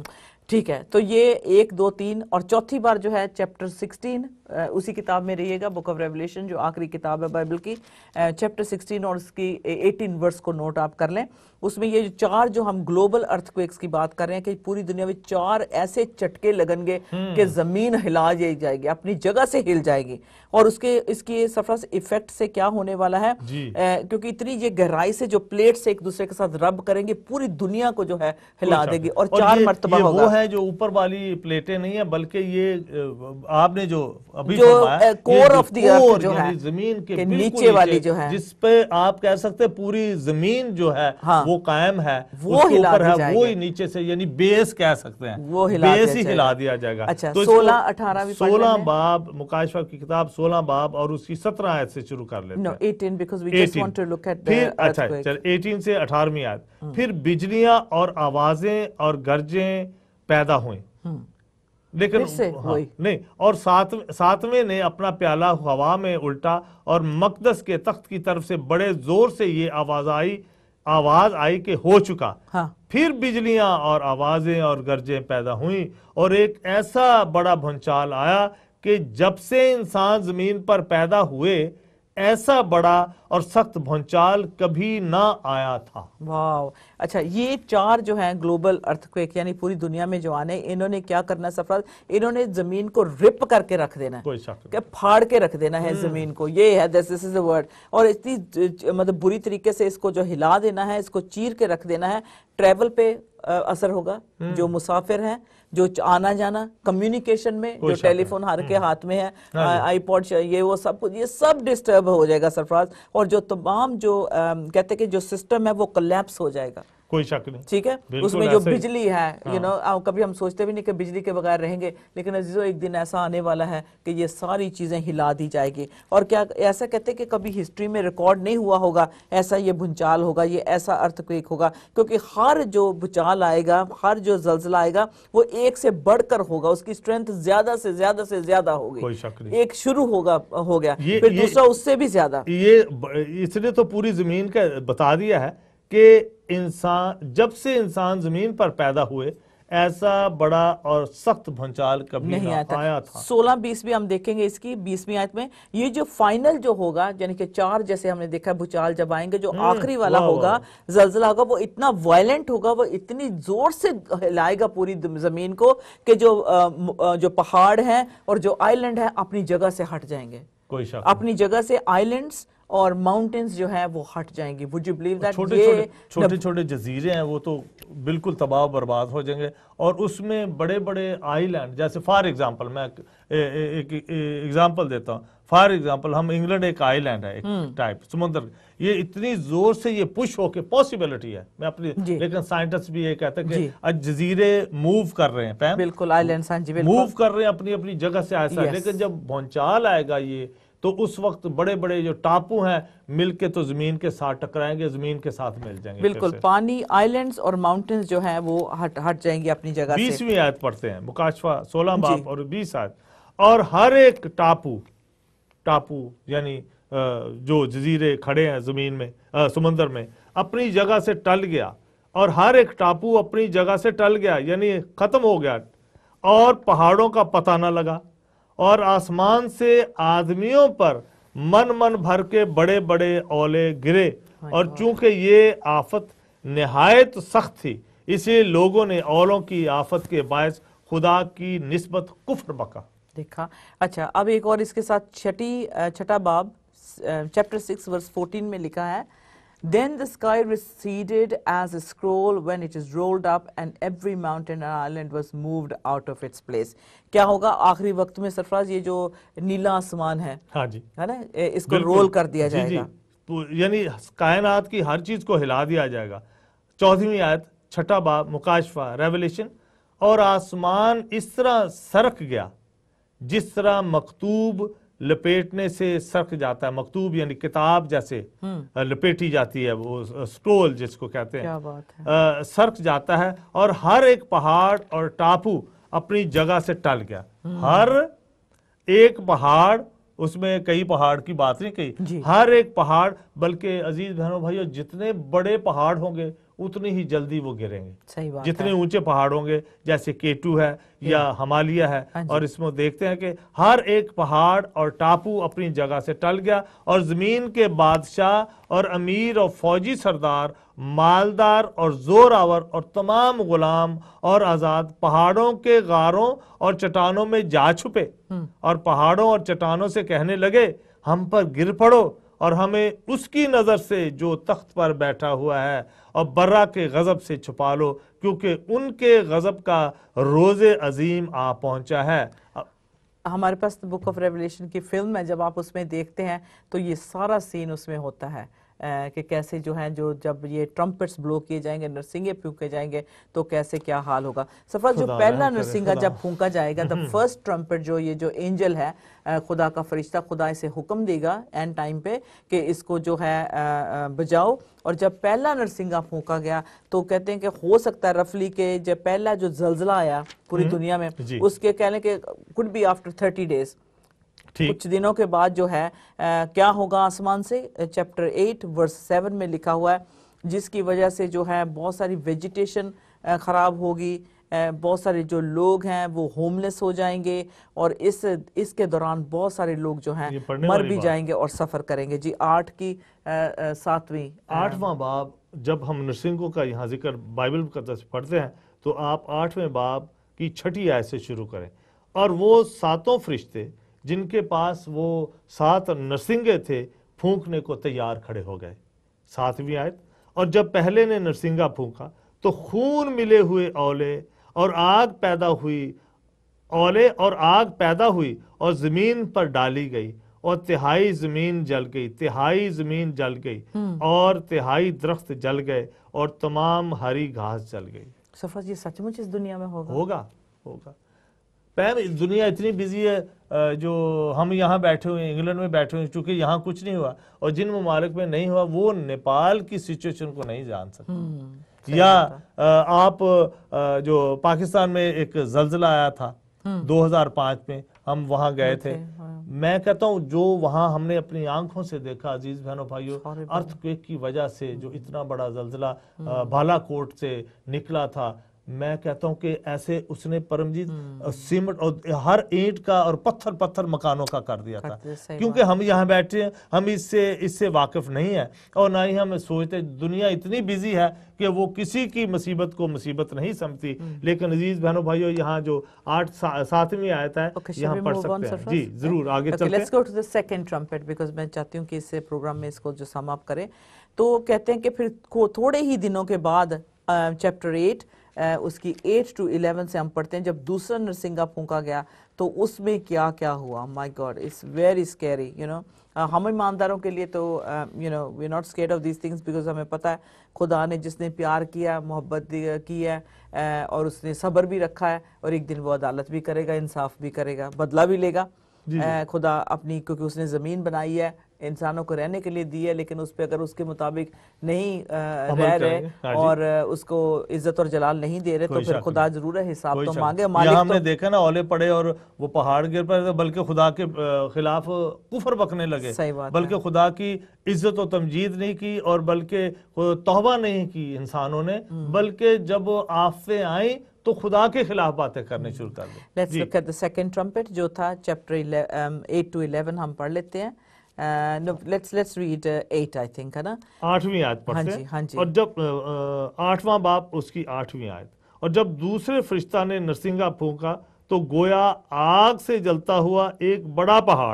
ठीक है, तो ये एक दो तीन और चौथी बार जो है चैप्टर सिक्सटीन, उसी किताब में रहिएगा, बुक ऑफ रेवलेशन जो आखिरी किताब है बाइबल की, चैप्टर सिक्सटीन और उसकी एटीन वर्स को नोट आप कर लें. उसमें ये जो चार जो हम ग्लोबल अर्थक्वेक्स की बात कर रहे हैं कि पूरी दुनिया में चार ऐसे चटके लगेंगे कि जमीन हिला जाएगी, अपनी जगह से हिल जाएगी. और उसके इसकी सरफराज इफेक्ट से क्या होने वाला है, ए, क्योंकि इतनी ये गहराई से जो प्लेट्स एक दूसरे के साथ रब करेंगे पूरी दुनिया को जो है हिला देगी. और, और चार मर्तबा होगा. वो है जो ऊपर वाली प्लेटें नहीं है, बल्कि ये आपने जो अभी जो कोर ऑफ द अर्थ जो है, जमीन के नीचे वाली जो है, जिस पे आप कह सकते हैं पूरी जमीन जो है हाँ, वो कायम है, वो हिला ऊपर है, वो ही नीचे से यानी बेस कह सकते हैं, वो हिला बेस ही हिला दिया जाएगा. अच्छा, तो सोलह अठारह सोलह बाब मुकाशफा की किताब सोलह बाब और उसकी सत्रह आयत से शुरू कर लेते हैं. no, eighteen because we just want to look at the फिर अच्छा चल अठारह से अठारहवीं आयत. फिर बिजलियां और आवाजें और गरजें पैदा हुई, लेकिन हाँ, नहीं, और सात सातवें ने अपना प्याला हवा में उल्टा और मकदस के तख्त की तरफ से बड़े जोर से ये आवाज आई आवाज आई कि हो चुका. हाँ. फिर बिजलियां और आवाजें और गरजें पैदा हुई और एक ऐसा बड़ा भूचाल आया कि जब से इंसान जमीन पर पैदा हुए ऐसा बड़ा और सख्त भूचाल कभी ना आया था. वाह. अच्छा, ये चार जो हैं ग्लोबल अर्थक्वेक यानी पूरी दुनिया में जो आने, इन्होंने क्या करना सरफराज, इन्होंने जमीन को रिप करके रख देना है, कोई शक क्या फाड़ के रख देना है जमीन को. ये है दिस इज द वर्ड. और इतनी मतलब बुरी तरीके से इसको जो हिला देना है, इसको चीर के रख देना है. ट्रेवल पे असर होगा, जो मुसाफिर हैं, जो आना जाना, कम्युनिकेशन में, जो टेलीफोन हर के हाथ में है, आईपॉड, ये वो सब कुछ, ये सब डिस्टर्ब हो जाएगा सरफराज. और जो तमाम जो आ, कहते हैं कि जो सिस्टम है वो कोलैप्स हो जाएगा. कोई शक नहीं. ठीक है, उसमें जो बिजली है, यू नो, कभी हम सोचते भी नहीं कि बिजली के बगैर रहेंगे, लेकिन अजीजों एक दिन ऐसा आने वाला है कि ये सारी चीजें हिला दी जाएगी. और क्या ऐसा कहते हैं कि कभी हिस्ट्री में रिकॉर्ड नहीं हुआ होगा ऐसा ये भूचाल होगा, ये ऐसा अर्थक्वेक होगा, क्योंकि हर जो भूचाल आएगा, हर जो जल्जला आएगा वो एक से बढ़कर होगा, उसकी स्ट्रेंथ ज्यादा से ज्यादा से ज्यादा होगी. कोई शक नहीं. एक शुरू होगा हो गया, फिर दूसरा उससे भी ज्यादा. ये इसने तो पूरी जमीन का बता दिया है कि इंसान जब से इंसान जमीन पर पैदा हुए ایسا بڑا اور سخت بھونچال کبھی نہیں نہ آیا تھا. سولہ بیس بھی ہم دیکھیں گے اس کی بیسویں آیت میں یہ جو فائنل جو ہوگا یعنی کہ چار جیسے ہم نے دیکھا بھونچال جب آئیں گے جو آخری والا ہوگا زلزلہ ہوگا وہ اتنا وائلنٹ ہوگا وہ اتنی زور سے ہلائے گا پوری زمین کو کہ جو جو پہاڑ ہیں اور جو آئی لینڈ ہیں اپنی جگہ سے ہٹ جائیں گے. کوئی شک اپنی جگہ سے آئی لینڈز اور ماؤنٹینز جو ہیں وہ ہٹ جائیں گی. Would you believe that چھوٹے چھوٹے چھوٹے جزیرے ہیں وہ تو بالکل تباہ و برباد ہو جائیں گے. اور اس میں بڑے بڑے آئی لینڈ جیسے فار ایگزامپل میں ایک ایگزامپل دیتا ہوں. فار ایگزامپل ہم انگلینڈ ایک آئی لینڈ ہے ایک ٹائپ سمندر, یہ اتنی زور سے یہ پش ہو کے پاسبلٹی ہے میں اپنی لیکن سائنٹسٹ بھی یہ کہتے ہیں کہ آج جزیرے موو کر رہے ہیں بالکل آئی لینڈ موو کر رہے ہیں اپنی اپنی جگہ سے ایسا, لیکن جب بھونچال آئے گا یہ تو اس وقت بڑے بڑے جو ٹاپو ہیں مل کے تو زمین کے ساتھ ٹکرائیں گے, زمین کے ساتھ مل جائیں گے. بالکل پانی آئی لینڈز اور ماؤنٹینز جو ہیں وہ ہٹ ہٹ جائیں گی اپنی جگہ سے. بیسویں آیت پڑھتے ہیں مکاشفہ سولہ باب اور بیس آیت. اور ہر ایک ٹاپو ٹاپو یعنی جو جزیرے کھڑے ہیں زمین میں سمندر میں اپنی جگہ سے ٹل گیا, اور ہر ایک ٹاپو اپنی جگہ سے ٹل گیا یعنی ختم ہو گیا, اور پہاڑوں کا پتہ نہ لگا, اور آسمان سے آدمیوں پر من من بھر کے بڑے بڑے اولے گرے, اور چونکہ یہ آفت نہایت سخت تھی اس لیے لوگوں نے اولوں کی آفت کے باعث خدا کی نسبت کفر بکا. دیکھا. اچھا اب ایک اور اس کے ساتھ چھٹی چھٹا باب چیپٹر سکس ورس فورٹین میں لکھا ہے Then the sky receded as a scroll when it is rolled up and every mountain and island was moved out of its place. کیا ہوگا آخری وقت میں سرفراز یہ جو نیلا آسمان ہے ہاں جی ہے نا اس کو رول کر دیا جائے گا, یعنی کائنات کی ہر چیز کو ہلا دیا جائے گا. چودھویں آیت چھٹا باب مکاشفہ ریولیشن. اور آسمان اس طرح سرک گیا جس طرح مکتوب لپیٹنے سے سرک جاتا ہے, مکتوب یعنی کتاب جیسے لپیٹی جاتی ہے وہ سکرول جس کو کہتے ہیں, سرک جاتا ہے, اور ہر ایک پہاڑ اور ٹاپو اپنی جگہ سے ٹل گیا. ہر ایک پہاڑ, اس میں کئی پہاڑ کی بات نہیں کہی, ہر ایک پہاڑ, بلکہ عزیز بہنوں بھائیو جتنے بڑے پہاڑ ہوں گے اتنی ہی جلدی وہ گریں گے. جتنے اونچے پہاڑ ہوں گے جیسے کیٹو ہے یا ہمالیہ ہے, اور اس میں دیکھتے ہیں کہ ہر ایک پہاڑ اور ٹاپو اپنی جگہ سے ٹل گیا, اور زمین کے بادشاہ اور امیر اور فوجی سردار, مالدار اور زور آور اور تمام غلام اور آزاد پہاڑوں کے غاروں اور چٹانوں میں جا چھپے, اور پہاڑوں اور چٹانوں سے کہنے لگے ہم پر گر پڑو اور ہمیں اس کی نظر سے جو تخت پر بیٹھا ہوا ہے اور برا کے غضب سے چھپا لو, کیونکہ ان کے غضب کا روز عظیم آ پہنچا ہے. ہمارے پاس بک آف ریولیشن کی فلم ہے, جب آپ اس میں دیکھتے ہیں تو یہ سارا سین اس میں ہوتا ہے کہ کیسے جو ہیں جو جب یہ ٹرمپٹس بلو کیے جائیں گے, نرسنگے پھونکے جائیں گے تو کیسے کیا حال ہوگا. سفر جو پہلا نرسنگا جب پھونکا جائے گا, the first trumpet جو یہ جو اینجل ہے خدا کا فرشتہ, خدا اسے حکم دے گا اینڈ ٹائم پہ کہ اس کو جو ہے بجاؤ, اور جب پہلا نرسنگا پھونکا گیا تو کہتے ہیں کہ ہو سکتا ہے رفلی کہ جب پہلا جو زلزلہ آیا پوری دنیا میں اس کے کہہ لیں کہ could be after thirty days, کچھ دنوں کے بعد جو ہے کیا ہوگا آسمان سے, چیپٹر ایٹ ورس سیون میں لکھا ہوا ہے, جس کی وجہ سے جو ہے بہت ساری ویجیٹیشن خراب ہوگی, بہت سارے جو لوگ ہیں وہ ہوملیس ہو جائیں گے, اور اس اس کے دوران بہت سارے لوگ جو ہیں مر بھی جائیں گے اور سفر کریں گے. جی آٹھ کی ساتویں آٹھواں باب جب ہم نرسنگوں کا یہاں ذکر بائبل مقدس پڑھتے ہیں تو آپ آٹھویں باب کی چھٹی آیت سے شروع کریں. اور وہ ساتوں فرشتے جن کے پاس وہ سات نرسنگے تھے پھونکنے کو تیار کھڑے ہو گئے. ساتویں آیت. اور جب پہلے نے نرسنگا پھونکا تو خون ملے ہوئے اولے اور آگ پیدا ہوئی اولے اور آگ پیدا ہوئی اور زمین پر ڈالی گئی, اور تہائی زمین جل گئی, تہائی زمین جل گئی اور تہائی درخت جل گئے اور تمام ہری گھاس جل گئی. صفحہ یہ سچ مچ اس دنیا میں ہوگا ہوگا ہوگا دنیا اتنی بزی ہے, جو ہم یہاں بیٹھے ہوئے ہیں انگلینڈ میں بیٹھے ہوئے ہیں, چونکہ یہاں کچھ نہیں ہوا, اور جن ممالک میں نہیں ہوا وہ نیپال کی سچویشن کو نہیں جان سکتے. یا آپ جو پاکستان میں ایک زلزلہ آیا تھا دو ہزار پانچ میں, ہم وہاں گئے تھے, میں کہتا ہوں جو وہاں ہم نے اپنی آنکھوں سے دیکھا عزیز بہنوں بھائیوں, ارتھ کویک کی وجہ سے جو اتنا بڑا زلزلہ بالا کوٹ سے نکلا تھا, میں کہتا ہوں کہ ایسے اس نے پرمجیت سیمنٹ اور ہر اینٹ کا اور پتھر پتھر مکانوں کا کر دیا تھا، کیونکہ ہم یہاں بیٹھے ہیں، ہم اس سے اس سے واقف نہیں ہیں، اور نہ ہی ہم سوچتے، دنیا اتنی بیزی ہے کہ وہ کسی کی مصیبت کو مصیبت نہیں سمجھتی. لیکن عزیز بہنوں بھائیو، یہاں جو آٹھ ساتویں آیت ہے یہاں پڑھ سکتے ہیں. جی ضرور آگے چلتے ہیں. Let's go to the second trumpet, because میں چاہتی ہوں کہ اس پروگرام میں اس کو جو سم اپ کریں. تو کہتے ہیں کہ پھر تھوڑے ہی دنوں کے بعد چیپٹر ایٹ اس کی ایٹ ٹو الیون سے ہم پڑھتے ہیں، جب دوسرا نرسنگا پھونکا گیا تو اس میں کیا کیا ہوا. My God, it's very scary. You know ہم ایمانداروں کے لیے تو you know we not scared of these things, because ہمیں پتہ ہے خدا نے جس نے پیار کیا، محبت کی ہے، اور اس نے صبر بھی رکھا ہے، اور ایک دن وہ عدالت بھی کرے گا، انصاف بھی کرے گا، بدلہ بھی لے گا. خدا اپنی، کیونکہ اس نے زمین بنائی ہے، انسانوں کو رہنے کے لیے دی ہے، لیکن اس پہ اگر اس کے مطابق نہیں رہ رہے اور اس کو عزت اور جلال نہیں دے رہے تو پھر خدا ضرور ہے حساب تو مانگے. یہاں ہم نے دیکھا نا، اولے پڑے اور وہ پہاڑ گر پڑے، بلکہ خدا کے خلاف کفر بکنے لگے، بلکہ خدا کی عزت و تمجید نہیں کی، اور بلکہ توبہ نہیں کی انسانوں نے، بلکہ جب آفیں آئیں تو خدا کے خلاف باتیں کرنے شروع کر دیں. Let's look at the second trumpet جو تھا چیپٹر ایٹ ٹو الیون ہم پڑھ لیتے ہیں. Let's let's read eight I think, ہے نا، آٹھویں آیت پڑھتے ہیں. اور جب آٹھواں باب اس کی آٹھویں آیت، اور جب دوسرے فرشتہ نے نرسنگا پھونکا تو گویا آگ سے جلتا ہوا ایک بڑا پہاڑ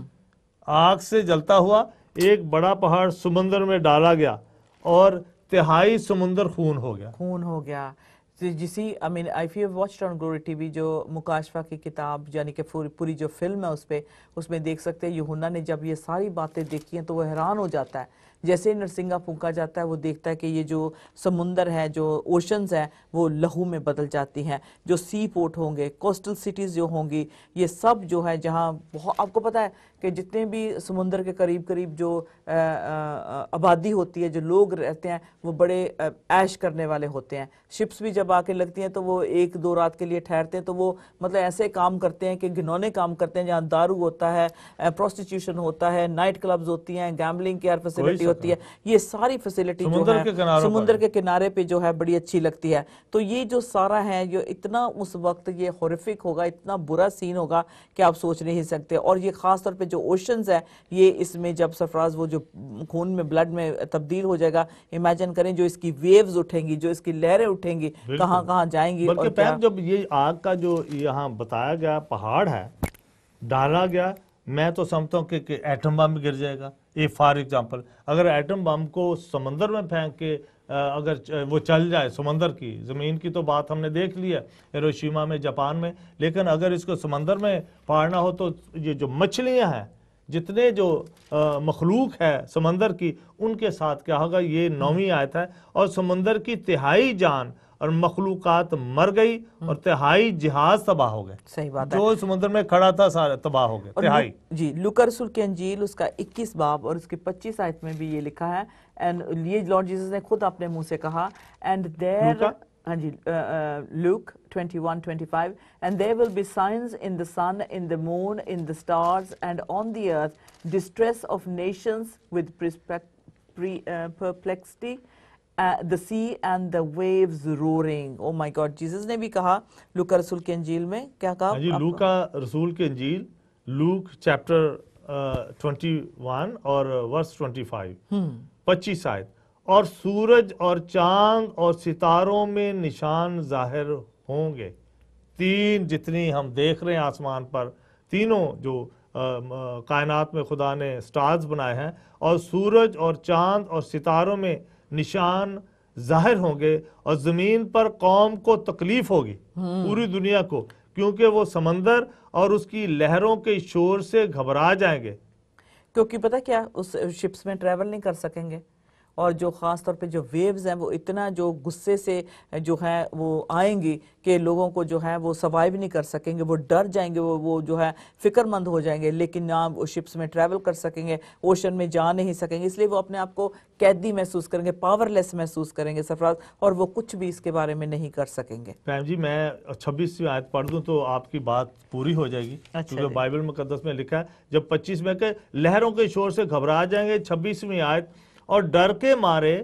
آگ سے جلتا ہوا ایک بڑا پہاڑ سمندر میں ڈالا گیا، اور تہائی سمندر خون ہو گیا. خون ہو گیا. جسی I mean if you have watched on Glory T V, جو مکاشفہ کی کتاب یعنی کہ پوری جو فلم ہے اس پہ اس میں دیکھ سکتے ہیں یوحنا نے جب یہ ساری باتیں دیکھی ہیں تو وہ حیران ہو جاتا ہے. جیسے ہی نرسنگا پھونکا جاتا ہے وہ دیکھتا ہے کہ یہ جو سمندر ہے، جو اوشنز ہیں، وہ لہو میں بدل جاتی ہیں. جو سی پورٹ ہوں گے، کوسٹل سٹیز جو ہوں گی، یہ سب جو ہے جہاں آپ کو پتہ ہے کہ جتنے بھی سمندر کے قریب قریب جو آبادی ہوتی ہے، جو لوگ رہتے ہیں، وہ بڑے عیش کرنے والے ہوتے ہیں. شپس بھی جب آ کے لگتی ہیں تو وہ ایک دو رات کے لیے ٹھہرتے ہیں، تو وہ مطلب ایسے کام کرتے ہیں کہ گھنونے کام کرتے ہیں، جہاں دارو ہوتا ہے، پروسٹیٹیوشن ہوتا ہے، نائٹ کلبز ہوتی ہیں، گیمبلنگ کی ہر فیسلٹی ہوتی ہے. یہ ساری فیسلٹی جو ہے سمندر کے کنارے پہ جو ہے بڑی اچھی لگتی ہے. تو یہ جو سارا ہے، جو اتنا اس وقت یہ ہورفک ہوگا، اتنا برا سین ہوگا کہ آپ سوچ نہیں سکتے. اور یہ خاص طور پہ جو اوشنز ہے، یہ اس میں جب سرفراز وہ جو خون میں بلڈ میں تبدیل ہو جائے گا، امیجن کریں جو اس کی ویوز اٹھیں گی، جو اس کی لہریں اٹھیں گی، کہاں کہاں جائیں گی. بلکہ پہلے جب یہ آگ کا جو یہاں بتایا گیا پہاڑ ہے ڈالا گیا، میں تو سمجھتا ہوں کہ ایٹم بم گر جائے گا. یہ فار ایگزامپل اگر ایٹم بم کو سمندر میں پھینک کے اگر وہ چل جائے، سمندر کی، زمین کی تو بات ہم نے دیکھ لی ہے ہیروشیما میں، جاپان میں، لیکن اگر اس کو سمندر میں پھاڑنا ہو تو یہ جو مچھلیاں ہیں، جتنے جو مخلوق ہے سمندر کی، ان کے ساتھ کیا ہوگا. یہ نویں آیت ہے. اور سمندر کی تہائی جان اور مخلوقات مر گئی، اور تہائی جہاز تباہ ہو گئے. صحیح بات ہے. جو سمندر میں کھڑا تھا سارے تباہ ہو گئے، تہائی. جی، لوکا رسول کی انجیل اس کا اکیس باب اور اس کی پچیس آیت میں بھی یہ لکھا ہے، اینڈ یہ لارڈ جیسس نے خود اپنے منہ سے کہا، اینڈ دیر ہاں جی Luke twenty one twenty five, and there will be signs in the sun, in the moon, in the stars, and on the earth distress of nations with perplexity, the sea and the waves roaring. oh my god، Jesus نے بھی کہا لوکا رسول کی انجیل میں، کیا کہا جی؟ لوکا رسول کی انجیل لوک چیپٹر ٹوینٹی ون اور ورس ٹوینٹی فائیو، پچیس آیت، اور سورج اور چاند اور ستاروں میں نشان ظاہر ہوں گے. تین جتنی ہم دیکھ رہے ہیں آسمان پر، تینوں جو کائنات میں خدا نے سٹارز بنائے ہیں، اور سورج اور چاند اور ستاروں میں نشان ظاہر ہوں گے، اور زمین پر قوم کو تکلیف ہوگی، پوری دنیا کو، کیونکہ وہ سمندر اور اس کی لہروں کے شور سے گھبرا جائیں گے. کیونکہ پتہ کیا، اس شپس میں ٹریول نہیں کر سکیں گے، اور جو خاص طور پہ جو ویوز ہیں وہ اتنا جو غصے سے جو ہے وہ آئیں گی کہ لوگوں کو جو ہے وہ سروائیو نہیں کر سکیں گے، وہ ڈر جائیں گے، وہ وہ جو ہے فکر مند ہو جائیں گے، لیکن نہ وہ شپس میں ٹریول کر سکیں گے، اوشن میں جا نہیں سکیں گے. اس لیے وہ اپنے آپ کو قیدی محسوس کریں گے، پاور لیس محسوس کریں گے سرفراز، اور وہ کچھ بھی اس کے بارے میں نہیں کر سکیں گے. پیم جی میں چھبیسویں آیت پڑھ دوں تو آپ کی بات پوری ہو جائے گی، کیونکہ بائبل مقدس میں لکھا ہے جب پچیس میں کہ لہروں کے شور سے گھبرا جائیں گے. چھبیسویں آیت، اور ڈر کے مارے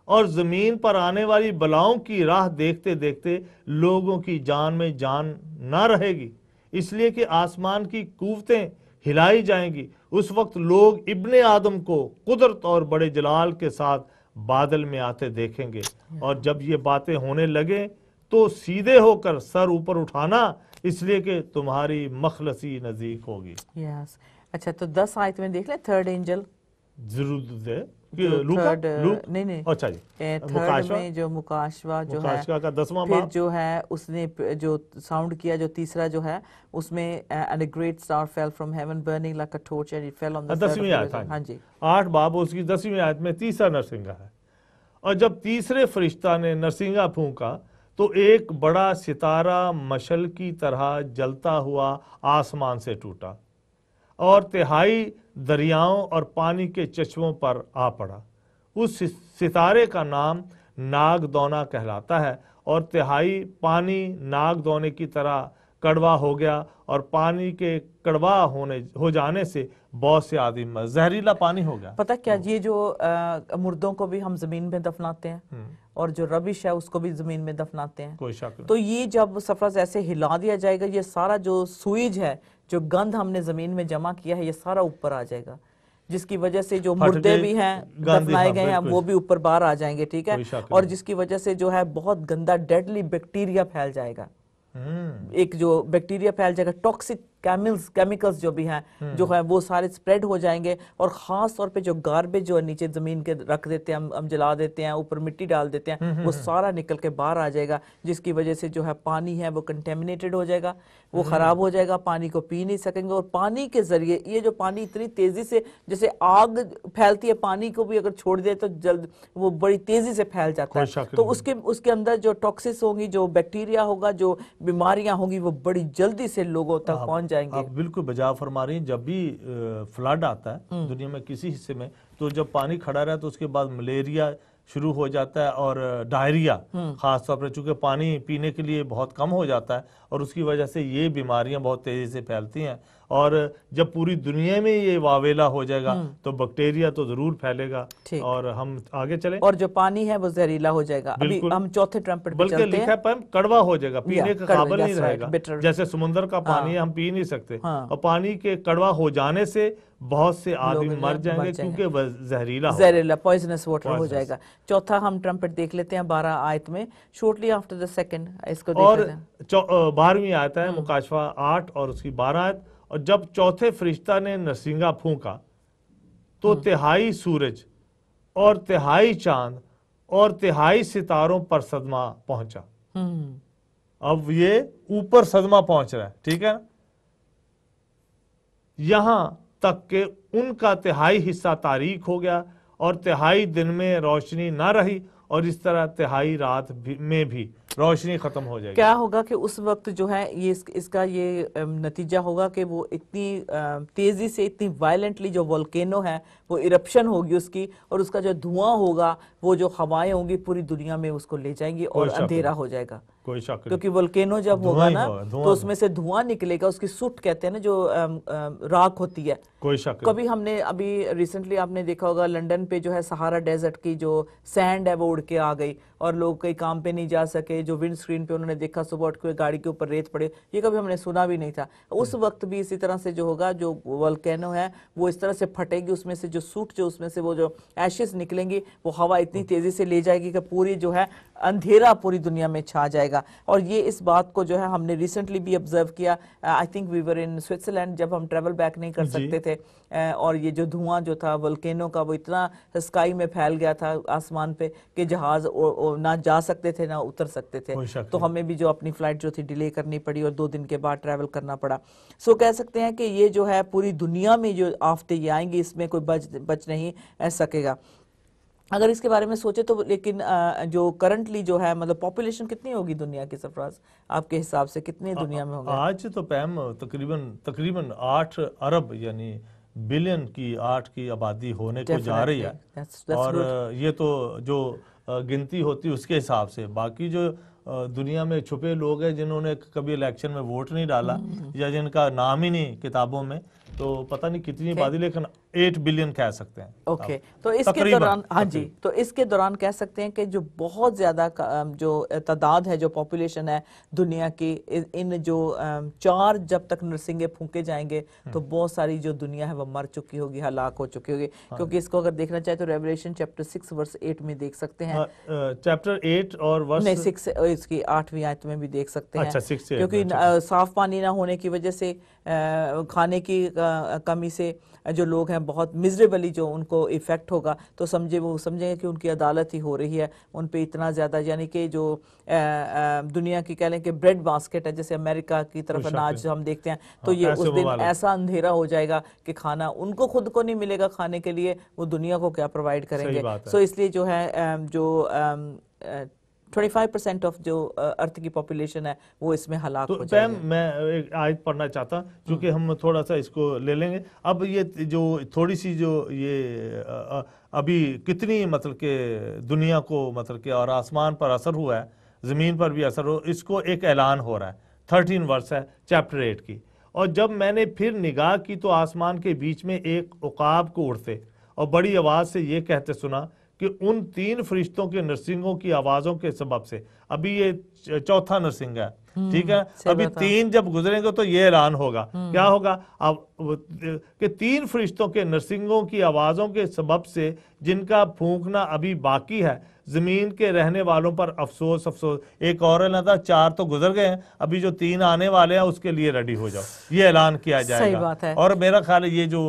اور زمین پر آنے والی بلاؤں کی راہ دیکھتے دیکھتے لوگوں کی جان میں جان نہ رہے گی، اس لیے کہ آسمان کی قوتیں ہلائی جائیں گی۔ اس وقت لوگ ابن آدم کو قدرت اور بڑے جلال کے ساتھ بادل میں آتے دیکھیں گے، اور جب یہ باتیں ہونے لگیں تو سیدھے ہو کر سر اوپر اٹھانا، اس لیے کہ تمہاری مخلصی نزدیک ہوگی۔ یس اچھا، تو دس آیت میں دیکھ لیں تھرڈ اینجل ضرور دے جو لوکا تھرڈ لوک نہیں نہیں اچھا جی تھرڈ مکاشفہ میں جو مکاشفہ جو ہے مکاشفہ کا دسواں پھر باب، جو ہے اس نے جو ساؤنڈ کیا جو تیسرا جو ہے اس میں and a great star fell from heaven burning like a torch and it fell on the third of دسویں the آیت، vessel۔ ہاں جی آٹھ باب اس کی دسویں آیت میں تیسرا نرسنگا ہے۔ اور جب تیسرے فرشتہ نے نرسنگا پھونکا تو ایک بڑا ستارہ مشل کی طرح جلتا ہوا آسمان سے ٹوٹا اور تہائی دریاؤں اور پانی کے چشموں پر آ پڑا۔ اس ستارے کا نام ناگ دونا کہلاتا ہے، اور تہائی پانی ناگ دونے کی طرح کڑوا ہو گیا، اور پانی کے کڑوا ہونے ہو جانے سے بہت سے آدمی زہریلا پانی ہو گیا۔ پتہ کیا، یہ جو مردوں کو بھی ہم زمین میں دفناتے ہیں اور جو ربش ہے اس کو بھی زمین میں دفناتے ہیں، کوئی شک تو یہ جب سفرز ایسے ہلا دیا جائے گا، یہ سارا جو سوئج ہے، جو گند ہم نے زمین میں جمع کیا ہے، یہ سارا اوپر آ جائے گا، جس کی وجہ سے جو مردے بھی ہیں دفنائے گئے ہیں وہ بھی اوپر باہر آ جائیں گے، ٹھیک ہے، اور جس کی وجہ سے جو ہے بہت گندا ڈیڈلی بیکٹیریا پھیل جائے گا، ایک جو بیکٹیریا پھیل جائے گا، ٹاکسک کیملز کیمیکلز جو بھی ہیں جو ہے وہ سارے سپریڈ ہو جائیں گے، اور خاص طور پہ جو گاربیج جو نیچے زمین کے رکھ دیتے ہیں، ہم جلا دیتے ہیں، اوپر مٹی ڈال دیتے ہیں، وہ سارا نکل کے باہر آ جائے گا، جس کی وجہ سے جو ہے پانی ہے وہ کنٹیمنیٹڈ ہو جائے گا، وہ خراب ہو جائے گا، پانی کو پی نہیں سکیں گے، اور پانی کے ذریعے یہ جو پانی اتنی تیزی سے جیسے آگ پھیلتی ہے، پانی کو بھی اگر چھوڑ دے تو جلد وہ بڑی تیزی سے پھیل جاتا ہے، تو اس کے اس کے اندر جو ٹاکسس ہوں گی، جو بیکٹیریا ہوگا، جو بیماریاں ہوں گی، وہ بڑی جلدی سے لوگوں تک پہنچ جائیں گے۔ آپ بالکل بجا فرما رہی ہیں، جب بھی فلڈ آتا ہے دنیا میں کسی حصے میں، تو جب پانی کھڑا رہا ہے تو اس کے بعد ملیریا شروع ہو جاتا ہے اور ڈائریا، خاص طور پر چونکہ پانی پینے کے لیے بہت کم ہو جاتا ہے، اور اس کی وجہ سے یہ بیماریاں بہت تیزی سے پھیلتی ہیں، اور جب پوری دنیا میں یہ واویلا ہو جائے گا تو بیکٹیریا تو ضرور پھیلے گا، اور ہم آگے چلیں، اور جو پانی ہے وہ زہریلا ہو جائے گا۔ ابھی ہم چوتھے ٹرمپٹ پہ بلکہ چلتے ہیں، لکھا ہے کڑوا ہو جائے گا، پینے کے قابل نہیں رہے گا، جیسے سمندر کا پانی ہے ہم پی نہیں سکتے، اور پانی کے کڑوا ہو جانے سے بہت سے آدمی مر جائیں گے کیونکہ وہ زہریلا ہوگا، زہریلا پوائزنس واٹر ہو جائے گا۔ چوتھا ہم ٹرمپٹ دیکھ لیتے ہیں بارہ آیت میں، شورٹلی آفٹر دا سیکنڈ، اس کو دیکھ لیتے ہیں۔ اور بارہویں آیت ہے مکاشفہ آٹھ اور اس کی بارہ آیت، اور جب چوتھے فرشتہ نے نرسنگا پھونکا تو تہائی سورج اور تہائی چاند اور تہائی ستاروں پر صدمہ پہنچا۔ اب یہ اوپر صدمہ پہنچ رہا ہے، ٹھیک ہے، یہاں تک کہ ان کا تہائی حصہ تاریک ہو گیا اور تہائی دن میں روشنی نہ رہی، اور اس طرح تہائی رات میں بھی روشنی ختم ہو جائے گی۔ کیا ہوگا کہ اس وقت جو ہے یہ اس کا یہ نتیجہ ہوگا کہ وہ اتنی تیزی سے، اتنی وائلنٹلی جو والکینو ہے وہ ایرپشن ہوگی اس کی، اور اس کا جو دھواں ہوگا، وہ جو ہوائیں ہوں گی پوری دنیا میں اس کو لے جائیں گی اور اندھیرا ہو جائے گا، کوئی شک نہیں، کیونکہ والکینو جب ہوگا نا تو اس میں سے دھواں نکلے گا، اس کی سوٹ کہتے ہیں نا جو راکھ ہوتی ہے، کوئی شک کبھی ہم نے ابھی ریسنٹلی آپ نے دیکھا ہوگا لنڈن پہ جو ہے سہارا ڈیزرٹ کی جو سینڈ ہے وہ اڑ کے آ گئی، اور لوگ کئی کام پہ نہیں جا سکے، جو ونڈ سکرین پہ انہوں نے دیکھا صبح اٹھ کے گاڑی کے اوپر ریت پڑے، یہ کبھی ہم نے سنا بھی نہیں تھا۔ اس وقت بھی اسی طرح سے جو ہوگا، جو والکینو ہے وہ اس طرح سے پھٹے گی، اس میں سے جو سوٹ جو اس میں سے وہ جو ایشز نکلیں گی، وہ ہوا اتنی تیزی سے لے جائے گی کہ پوری جو ہے اندھیرا پوری دنیا میں چھا جائے گا، اور یہ اس بات کو جو ہے ہم نے ریسنٹلی بھی آبزرو کیا، I think we were in Switzerland, جب ہم ٹریول بیک نہیں کر سکتے تھے، اور یہ جو دھواں جو تھا والکینو کا وہ اتنا اسکائی میں پھیل گیا تھا آسمان پہ کہ جہاز نہ جا سکتے تھے نہ اتر سکتے تھے، تو ہمیں بھی جو اپنی فلائٹ جو تھی ڈیلے کرنی پڑی اور دو دن کے بعد ٹریول کرنا پڑا۔ سو کہہ سکتے ہیں کہ یہ جو ہے پوری دنیا میں جو آفتیں یہ آئیں گی، اس میں کوئی بچ بچ نہیں سکے گا۔ اگر اس کے بارے میں سوچے تو لیکن جو کرنٹلی جو ہے مطلب پاپولیشن کتنی ہوگی دنیا کی، سرفراز آپ کے حساب سے کتنی دنیا میں ہوگا؟ آج تو پیم تقریباً تقریباً آٹھ ارب یعنی بلین کی آٹھ کی آبادی ہونے کو جا رہی ہے، اور یہ تو جو گنتی ہوتی اس کے حساب سے، باقی جو دنیا میں چھپے لوگ ہیں جنہوں نے کبھی الیکشن میں ووٹ نہیں ڈالا یا جن کا نام ہی نہیں کتابوں میں، تو پتہ نہیں کتنی آبادی، لیکن ایٹ بلین کہہ سکتے ہیں. اوکے, تو اس کے دوران ہاں جی تو اس کے دوران کہہ سکتے ہیں کہ جو بہت زیادہ جو تعداد ہے, جو پاپولیشن ہے دنیا کی, ان جو چار جب تک نرسنگیں پھونکے جائیں گے تو بہت ساری جو دنیا ہے وہ مر چکی ہوگی, ہلاک ہو چکی ہوگی. کیونکہ اس کو اگر دیکھنا چاہے تو Revelation chapter six verse eight میں دیکھ سکتے ہیں, چیپٹر ایٹ اور ورس نہیں سکس اس کی آٹھویں آیت میں بھی دیکھ سکتے ہیں. کیونکہ صاف پانی نہ ہونے کی وجہ سے, کھانے کی کمی سے جو لوگ ہیں بہت مزریبلی جو ان کو ایفیکٹ ہوگا, تو سمجھے وہ سمجھیں گے کہ ان کی عدالت ہی ہو رہی ہے ان پہ اتنا زیادہ. یعنی کہ جو دنیا کی کہہ لیں کہ بریڈ باسکٹ ہے, جیسے امریکہ کی طرف اناج ہم دیکھتے ہیں, تو یہ اس دن ایسا اندھیرا ہو جائے گا کہ کھانا ان کو خود کو نہیں ملے گا کھانے کے لیے, وہ دنیا کو کیا پرووائڈ کریں گے. سو اس لیے جو ہے جو پچیس پرسینٹ آف جو ارتھ کی پاپولیشن ہے وہ اس میں ہلاک ہو جائے گی. میں ایک آیت پڑھنا چاہتا ہوں چونکہ ہم تھوڑا سا اس کو لے لیں گے. اب یہ جو تھوڑی سی جو یہ ابھی کتنی مطلب کہ دنیا کو مطلب کہ اور آسمان پر اثر ہوا ہے, زمین پر بھی اثر ہو, اس کو ایک اعلان ہو رہا ہے. تھرٹین ورس ہے چیپٹر ایٹ کی. اور جب میں نے پھر نگاہ کی تو آسمان کے بیچ میں ایک عقاب کو اڑتے اور بڑی آواز سے یہ کہتے سنا کہ ان تین فرشتوں کے نرسنگوں کی آوازوں کے سبب سے, ابھی یہ چوتھا نرسنگ ہے, ٹھیک ہے, ابھی تین جب گزریں گے تو یہ اعلان ہوگا. کیا ہوگا اب کہ تین فرشتوں کے نرسنگوں کی آوازوں کے سبب سے جن کا پھونکنا ابھی باقی ہے, زمین کے رہنے والوں پر افسوس افسوس. ایک اور اعلان تھا, چار تو گزر گئے ہیں, ابھی جو تین آنے والے ہیں اس کے لیے ریڈی ہو جاؤ, یہ اعلان کیا جائے گا. اور میرا خیال ہے یہ جو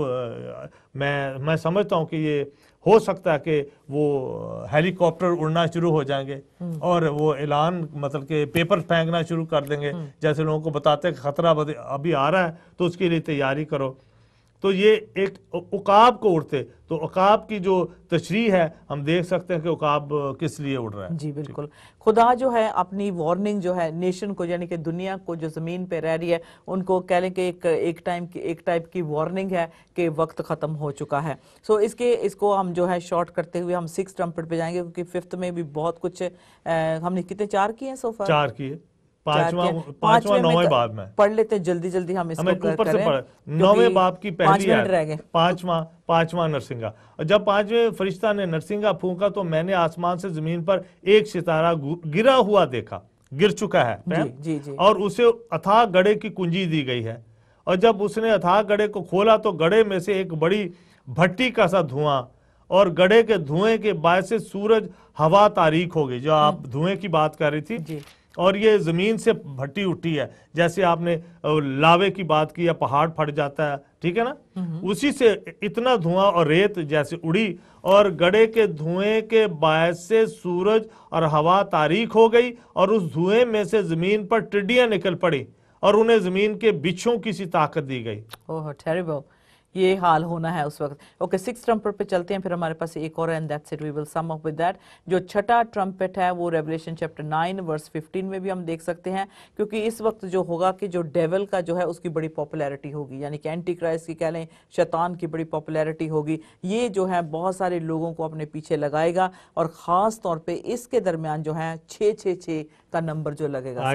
میں میں سمجھتا ہوں کہ یہ ہو سکتا ہے کہ وہ ہیلی کاپٹر اڑنا شروع ہو جائیں گے اور وہ اعلان مطلب کہ پیپر پھینکنا شروع کر دیں گے, جیسے لوگوں کو بتاتے ہیں کہ خطرہ ابھی آ رہا ہے تو اس کے لیے تیاری کرو. تو یہ ایک عقاب کو اڑتے, تو عقاب کی جو تشریح ہے ہم دیکھ سکتے ہیں کہ عقاب کس لیے اڑ رہا ہے. جی بالکل, خدا جو ہے اپنی وارننگ جو ہے نیشن کو, یعنی کہ دنیا کو جو زمین پہ رہ رہی ہے ان کو کہہ لیں کہ ایک ایک ٹائم کی ایک ٹائپ کی وارننگ ہے کہ وقت ختم ہو چکا ہے. سو اس کے اس کو ہم جو ہے شارٹ کرتے ہوئے ہم سکس ٹرمپٹ پہ جائیں گے, کیونکہ ففتھ میں بھی بہت کچھ ہم نے کتنے چار کیے ہیں سو فار, چار کیے, پانچواں نویں باب میں پڑھ لیتے ہیں جلدی جلدی ہم اس کو کریں. نویں باب کی پہلی آیت, پانچواں پانچواں نرسنگا. اور جب پانچویں فرشتہ نے نرسنگا پھونکا تو میں نے آسمان سے زمین پر ایک ستارہ گرا ہوا دیکھا, گر چکا ہے, اور اسے اتھاہ گڑھے کی کنجی دی گئی ہے. اور جب اس نے اتھاہ گڑھے کو کھولا تو گڑھے میں سے ایک بڑی بھٹی کا سا دھواں, اور گڑھے کے دھوئیں کے باعث سورج ہوا تاریک ہو گئی, جو آپ دھوئیں کی بات کر رہی تھی. اور یہ زمین سے بھٹی اٹھی ہے, جیسے آپ نے لاوے کی بات کی یا پہاڑ پھٹ جاتا ہے, ٹھیک ہے نا, اسی سے اتنا دھواں اور ریت جیسے اڑی, اور گڑھے کے دھوئیں کے باعث سے سورج اور ہوا تاریک ہو گئی, اور اس دھوئیں میں سے زمین پر ٹڈیاں نکل پڑی اور انہیں زمین کے بچھوں کی سی طاقت دی گئی. اوہ ٹیریبل, یہ حال ہونا ہے اس وقت. اوکے سکس ٹرمپٹ پہ چلتے ہیں, پھر ہمارے پاس ایک اور and that's it, we will sum up with that. جو چھٹا ٹرمپٹ ہے وہ Revelation chapter nine verse fifteen میں بھی ہم دیکھ سکتے ہیں, کیونکہ اس وقت جو ہوگا کہ جو ڈیول کا جو ہے اس کی بڑی پاپولیرٹی ہوگی, یعنی کہ اینٹی کرائسٹ کی کہہ لیں شیطان کی بڑی پاپولیرٹی ہوگی. یہ جو ہے بہت سارے لوگوں کو اپنے پیچھے لگائے گا, اور خاص طور پہ اس کے درمیان جو ہے چھ چھ چھ کا نمبر جو لگے گا,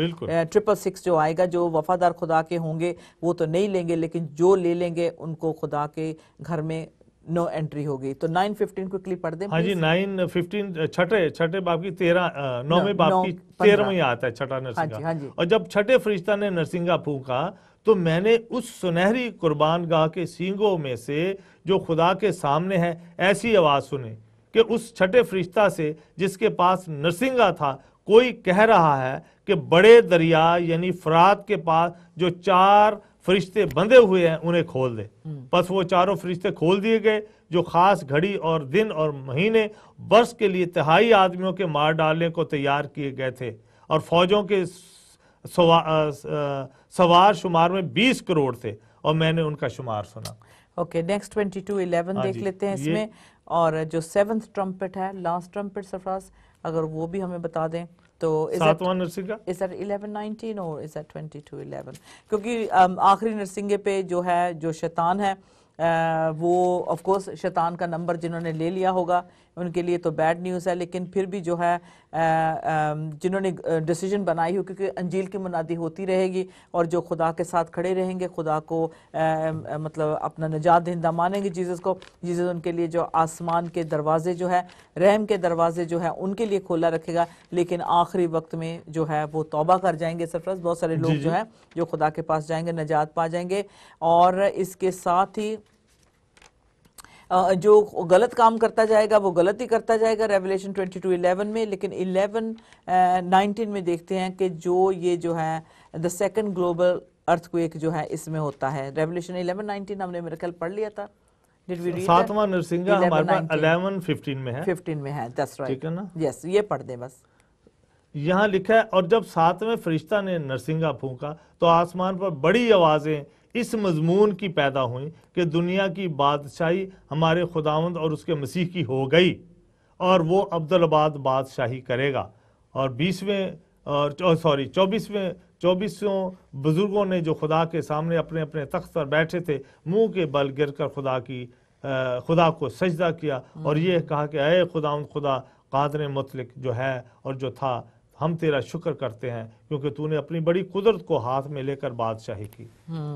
ٹرپل سکس جو آئے گا. جو وفادار خدا کے ہوں گے وہ تو نہیں لیں گے, لیکن جو لے لیں گے ان کو خدا کے گھر میں نو انٹری ہوگی. تو نائن ففٹین کوئکلی پڑھ دیں. ہاں جی, نائن ففٹین چھٹے چھٹے باب کی تیرہ نویں باب کی تیرہویں آتا ہے چھٹا نرسنگا. اور جب چھٹے فرشتہ نے نرسنگا پھونکا تو میں نے اس سنہری قربان گاہ کے سینگوں میں سے جو خدا کے سامنے ہے ایسی آواز سنی کہ اس چھٹے فرشتہ سے جس کے پاس نرسنگا تھا کوئی کہہ رہا ہے کہ بڑے دریا یعنی فرات کے پاس جو چار فرشتے بندھے ہوئے ہیں انہیں کھول دے. پس وہ چاروں فرشتے کھول دیے گئے جو خاص گھڑی اور دن اور مہینے برس کے لیے تہائی آدمیوں کے مار ڈالنے کو تیار کیے گئے تھے, اور فوجوں کے سوار شمار میں بیس کروڑ تھے, اور میں نے ان کا شمار سنا. Okay next twenty two eleven دیکھ لیتے ہیں اس میں. اور جو سیونتھ ٹرمپٹ ہے, لاسٹ ٹرمپٹ سرفراز, اگر وہ بھی ہمیں بتا دیں تو ساتواں نرسنگا is that eleven nineteen or is that twenty-two eleven, کیونکہ آخری نرسنگے پہ جو ہے جو شیطان ہے وہ آف کورس شیطان کا نمبر جنہوں نے لے لیا ہوگا ان کے لیے تو بیڈ نیوز ہے, لیکن پھر بھی جو ہے جنہوں نے ڈیسیجن بنائی ہو، کیونکہ انجیل کی منادی ہوتی رہے گی، اور جو خدا کے ساتھ کھڑے رہیں گے، خدا کو مطلب اپنا نجات دہندہ مانیں گے جیزس کو، جیزس ان کے لیے جو آسمان کے دروازے جو ہے، رحم کے دروازے جو ہے ان کے لیے کھولا رکھے گا، لیکن آخری وقت میں جو ہے وہ توبہ کر جائیں گے۔ سرفراز بہت سارے لوگ جو ہے جو خدا کے پاس جائیں گے، نجات پا جائیں گے، اور اس کے ساتھ ہی جو غلط کام کرتا جائے گا وہ غلط ہی کرتا جائے گا ریولیشن ٹوئنٹی ٹو الیون میں۔ لیکن الیون نائنٹین میں دیکھتے ہیں کہ جو یہ جو ہے the second global earthquake جو ہے اس میں ہوتا ہے۔ ریولیشن الیون نائنٹین ہم نے میرے خیال پڑھ لیا تھا، ساتواں نرسنگا ہمارے پاس الیون ففٹین میں ہے، ففٹین میں ہے، that's right، ٹھیک ہے نا؟ یس یہ پڑھ دیں بس۔ یہاں لکھا ہے، اور جب ساتویں فرشتہ نے نرسنگا پھونکا تو آسمان پر بڑی آوازیں اس مضمون کی پیدا ہوئیں کہ دنیا کی بادشاہی ہمارے خداوند اور اس کے مسیح کی ہو گئی، اور وہ عبدالآباد بادشاہی کرے گا۔ اور بیسویں اور سوری چوبیسویں چوبیسوں بزرگوں نے جو خدا کے سامنے اپنے اپنے تخت پر بیٹھے تھے منہ کے بل گر کر خدا کی خدا کو سجدہ کیا اور یہ کہا کہ اے خداوند خدا قادر مطلق جو ہے اور جو تھا، ہم تیرا شکر کرتے ہیں کیونکہ تو نے اپنی بڑی قدرت کو ہاتھ میں لے کر بادشاہی کی۔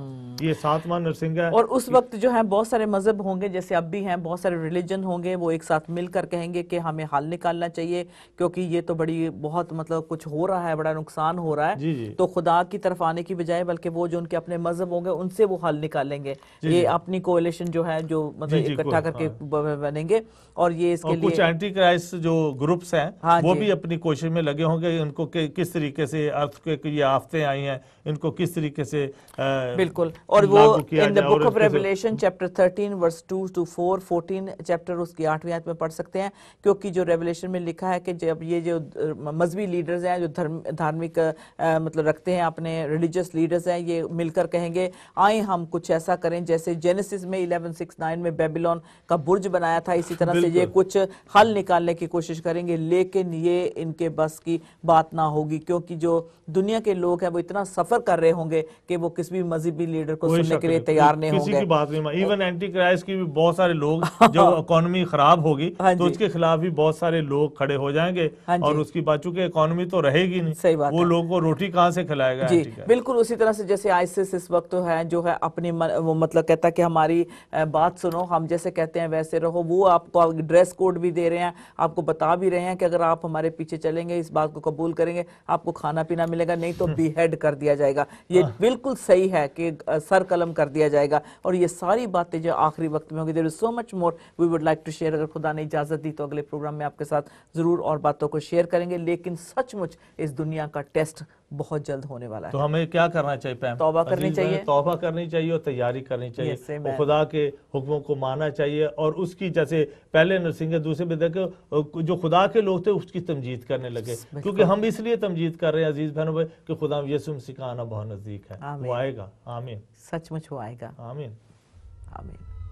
یہ ساتواں نرسنگا ہے۔ اور اس وقت جو ہے بہت سارے مذہب ہوں گے، جیسے اب بھی ہیں، بہت سارے ریلیجن ہوں گے، وہ ایک ساتھ مل کر کہیں گے کہ ہمیں حل نکالنا چاہیے، کیونکہ یہ تو بڑی بہت مطلب کچھ ہو رہا ہے، بڑا نقصان ہو رہا ہے، جی جی تو خدا کی طرف آنے کی بجائے بلکہ وہ جو ان کے اپنے مذہب ہوں گے ان سے وہ حل نکالیں گے، یہ اپنی کولیشن جو ہے جو مطلب اکٹھا کر کے بنیں گے، اور یہ اس کے لیے کچھ اینٹی کرائسٹ جو گروپس ہیں وہ بھی اپنی کوشش میں لگے ہوں گے ان کو کس طریقے سے ارتھ کے یہ آفتیں آئی ہیں ان کو کس طریقے سے بالکل، اور وہ in the book of Revelation chapter thirteen verse two to four fourteen chapter اس کی آٹھویں آیت میں پڑھ سکتے ہیں، کیونکہ جو ریولیشن میں لکھا ہے کہ جب یہ جو مذہبی لیڈرز ہیں جو دھارمک مطلب رکھتے ہیں، اپنے ریلیجس لیڈرز ہیں، یہ مل کر کہیں گے آئیں ہم کچھ ایسا کریں جیسے جینیسس میں الیون سکس نائن میں بیبیلون کا برج بنایا تھا، اسی طرح سے یہ کچھ حل نکالنے کی کوشش کریں گے، لیکن یہ ان کے بس کی بات نہ ہوگی، کیونکہ جو دنیا کے لوگ ہیں وہ اتنا سفر کر رہے ہوں گے کہ وہ کسی بھی مذہبی لیڈر کو سننے کے لیے تیار نہیں ہوں گے۔ کسی کی بات نہیں، ایون اینٹی کرائسٹ کی بھی بہت سارے لوگ، جو اکانومی خراب ہوگی تو اس کے خلاف بھی بہت سارے لوگ کھڑے ہو جائیں گے، اور اس کی بات چونکہ اکانومی تو رہے گی نہیں، وہ لوگوں کو روٹی کہاں سے کھلائے گا؟ جی بالکل، اسی طرح سے جیسے آئیسس اس وقت ہے جو ہے اپنی وہ مطلب کہتا ہے کہ ہماری بات سنو، ہم جیسے کہتے ہیں ویسے رہو، وہ آپ کو ڈریس کوڈ بھی دے رہے ہیں، آپ کو بتا بھی رہے ہیں کہ اگر آپ ہمارے پیچھے چلیں گے، اس بات کو قبول کریں گے، آپ کو کھانا پینا ملے گا، نہیں تو بی ہیڈ کر دیا جائے گا۔ یہ بالکل صحیح ہے کہ سر قلم کر دیا جائے گا، اور یہ ساری باتیں جو آخری وقت میں ہوں گی۔ There is so much more we would like to share, اگر خدا نے اجازت دی تو اگلے پروگرام میں آپ کے ساتھ ضرور اور باتوں کو شیئر کریں گے، لیکن سچ مچ اس دنیا کا ٹیسٹ بہت جلد ہونے والا ہے۔ تو ہمیں کیا کرنا چاہیے پیم؟ توبہ کرنی چاہیے، توبہ کرنی چاہیے اور تیاری کرنی چاہیے، اور خدا کے حکموں کو ماننا چاہیے، اور اس کی جیسے پہلے نرسنگے دوسرے میں دیکھو جو خدا کے لوگ تھے اس کی تمجید کرنے لگے، کیونکہ ہم اس لیے تمجید کر رہے ہیں عزیز بہنوں بھائی کہ خدا یسوع مسیح کا آنا بہت نزدیک ہے، وہ آئے گا۔ آمین، سچ مچ وہ آئے گا۔ آمین، آمین۔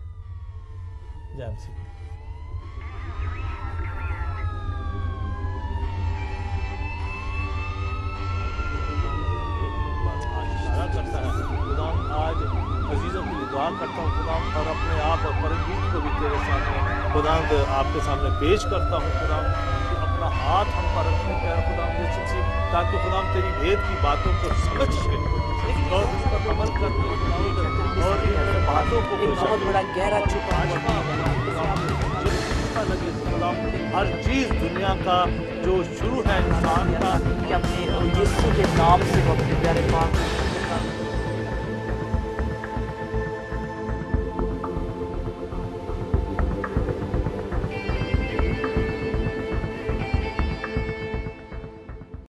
جے مسیح۔ کرتا ہے خدا آج عزیزوں کے لیے دعا کرتا ہوں خدا، اور اپنے آپ اور پرمجید کو بھی تیرے سامنے خدا آپ کے سامنے پیش کرتا ہوں خدا، کہ اپنا ہاتھ ہم پر رکھنے کا خدا یسوع، تاکہ خدا تیری بھید کی باتوں کو سمجھ کے اور اس پر عمل کرنے اور ان باتوں کو بہت بڑا گہرا چھپا لگے خدا، ہر چیز دنیا کا جو شروع ہے انسان کا، کہ اپنے یسوع کے نام سے وہ اپنے پیارے پاک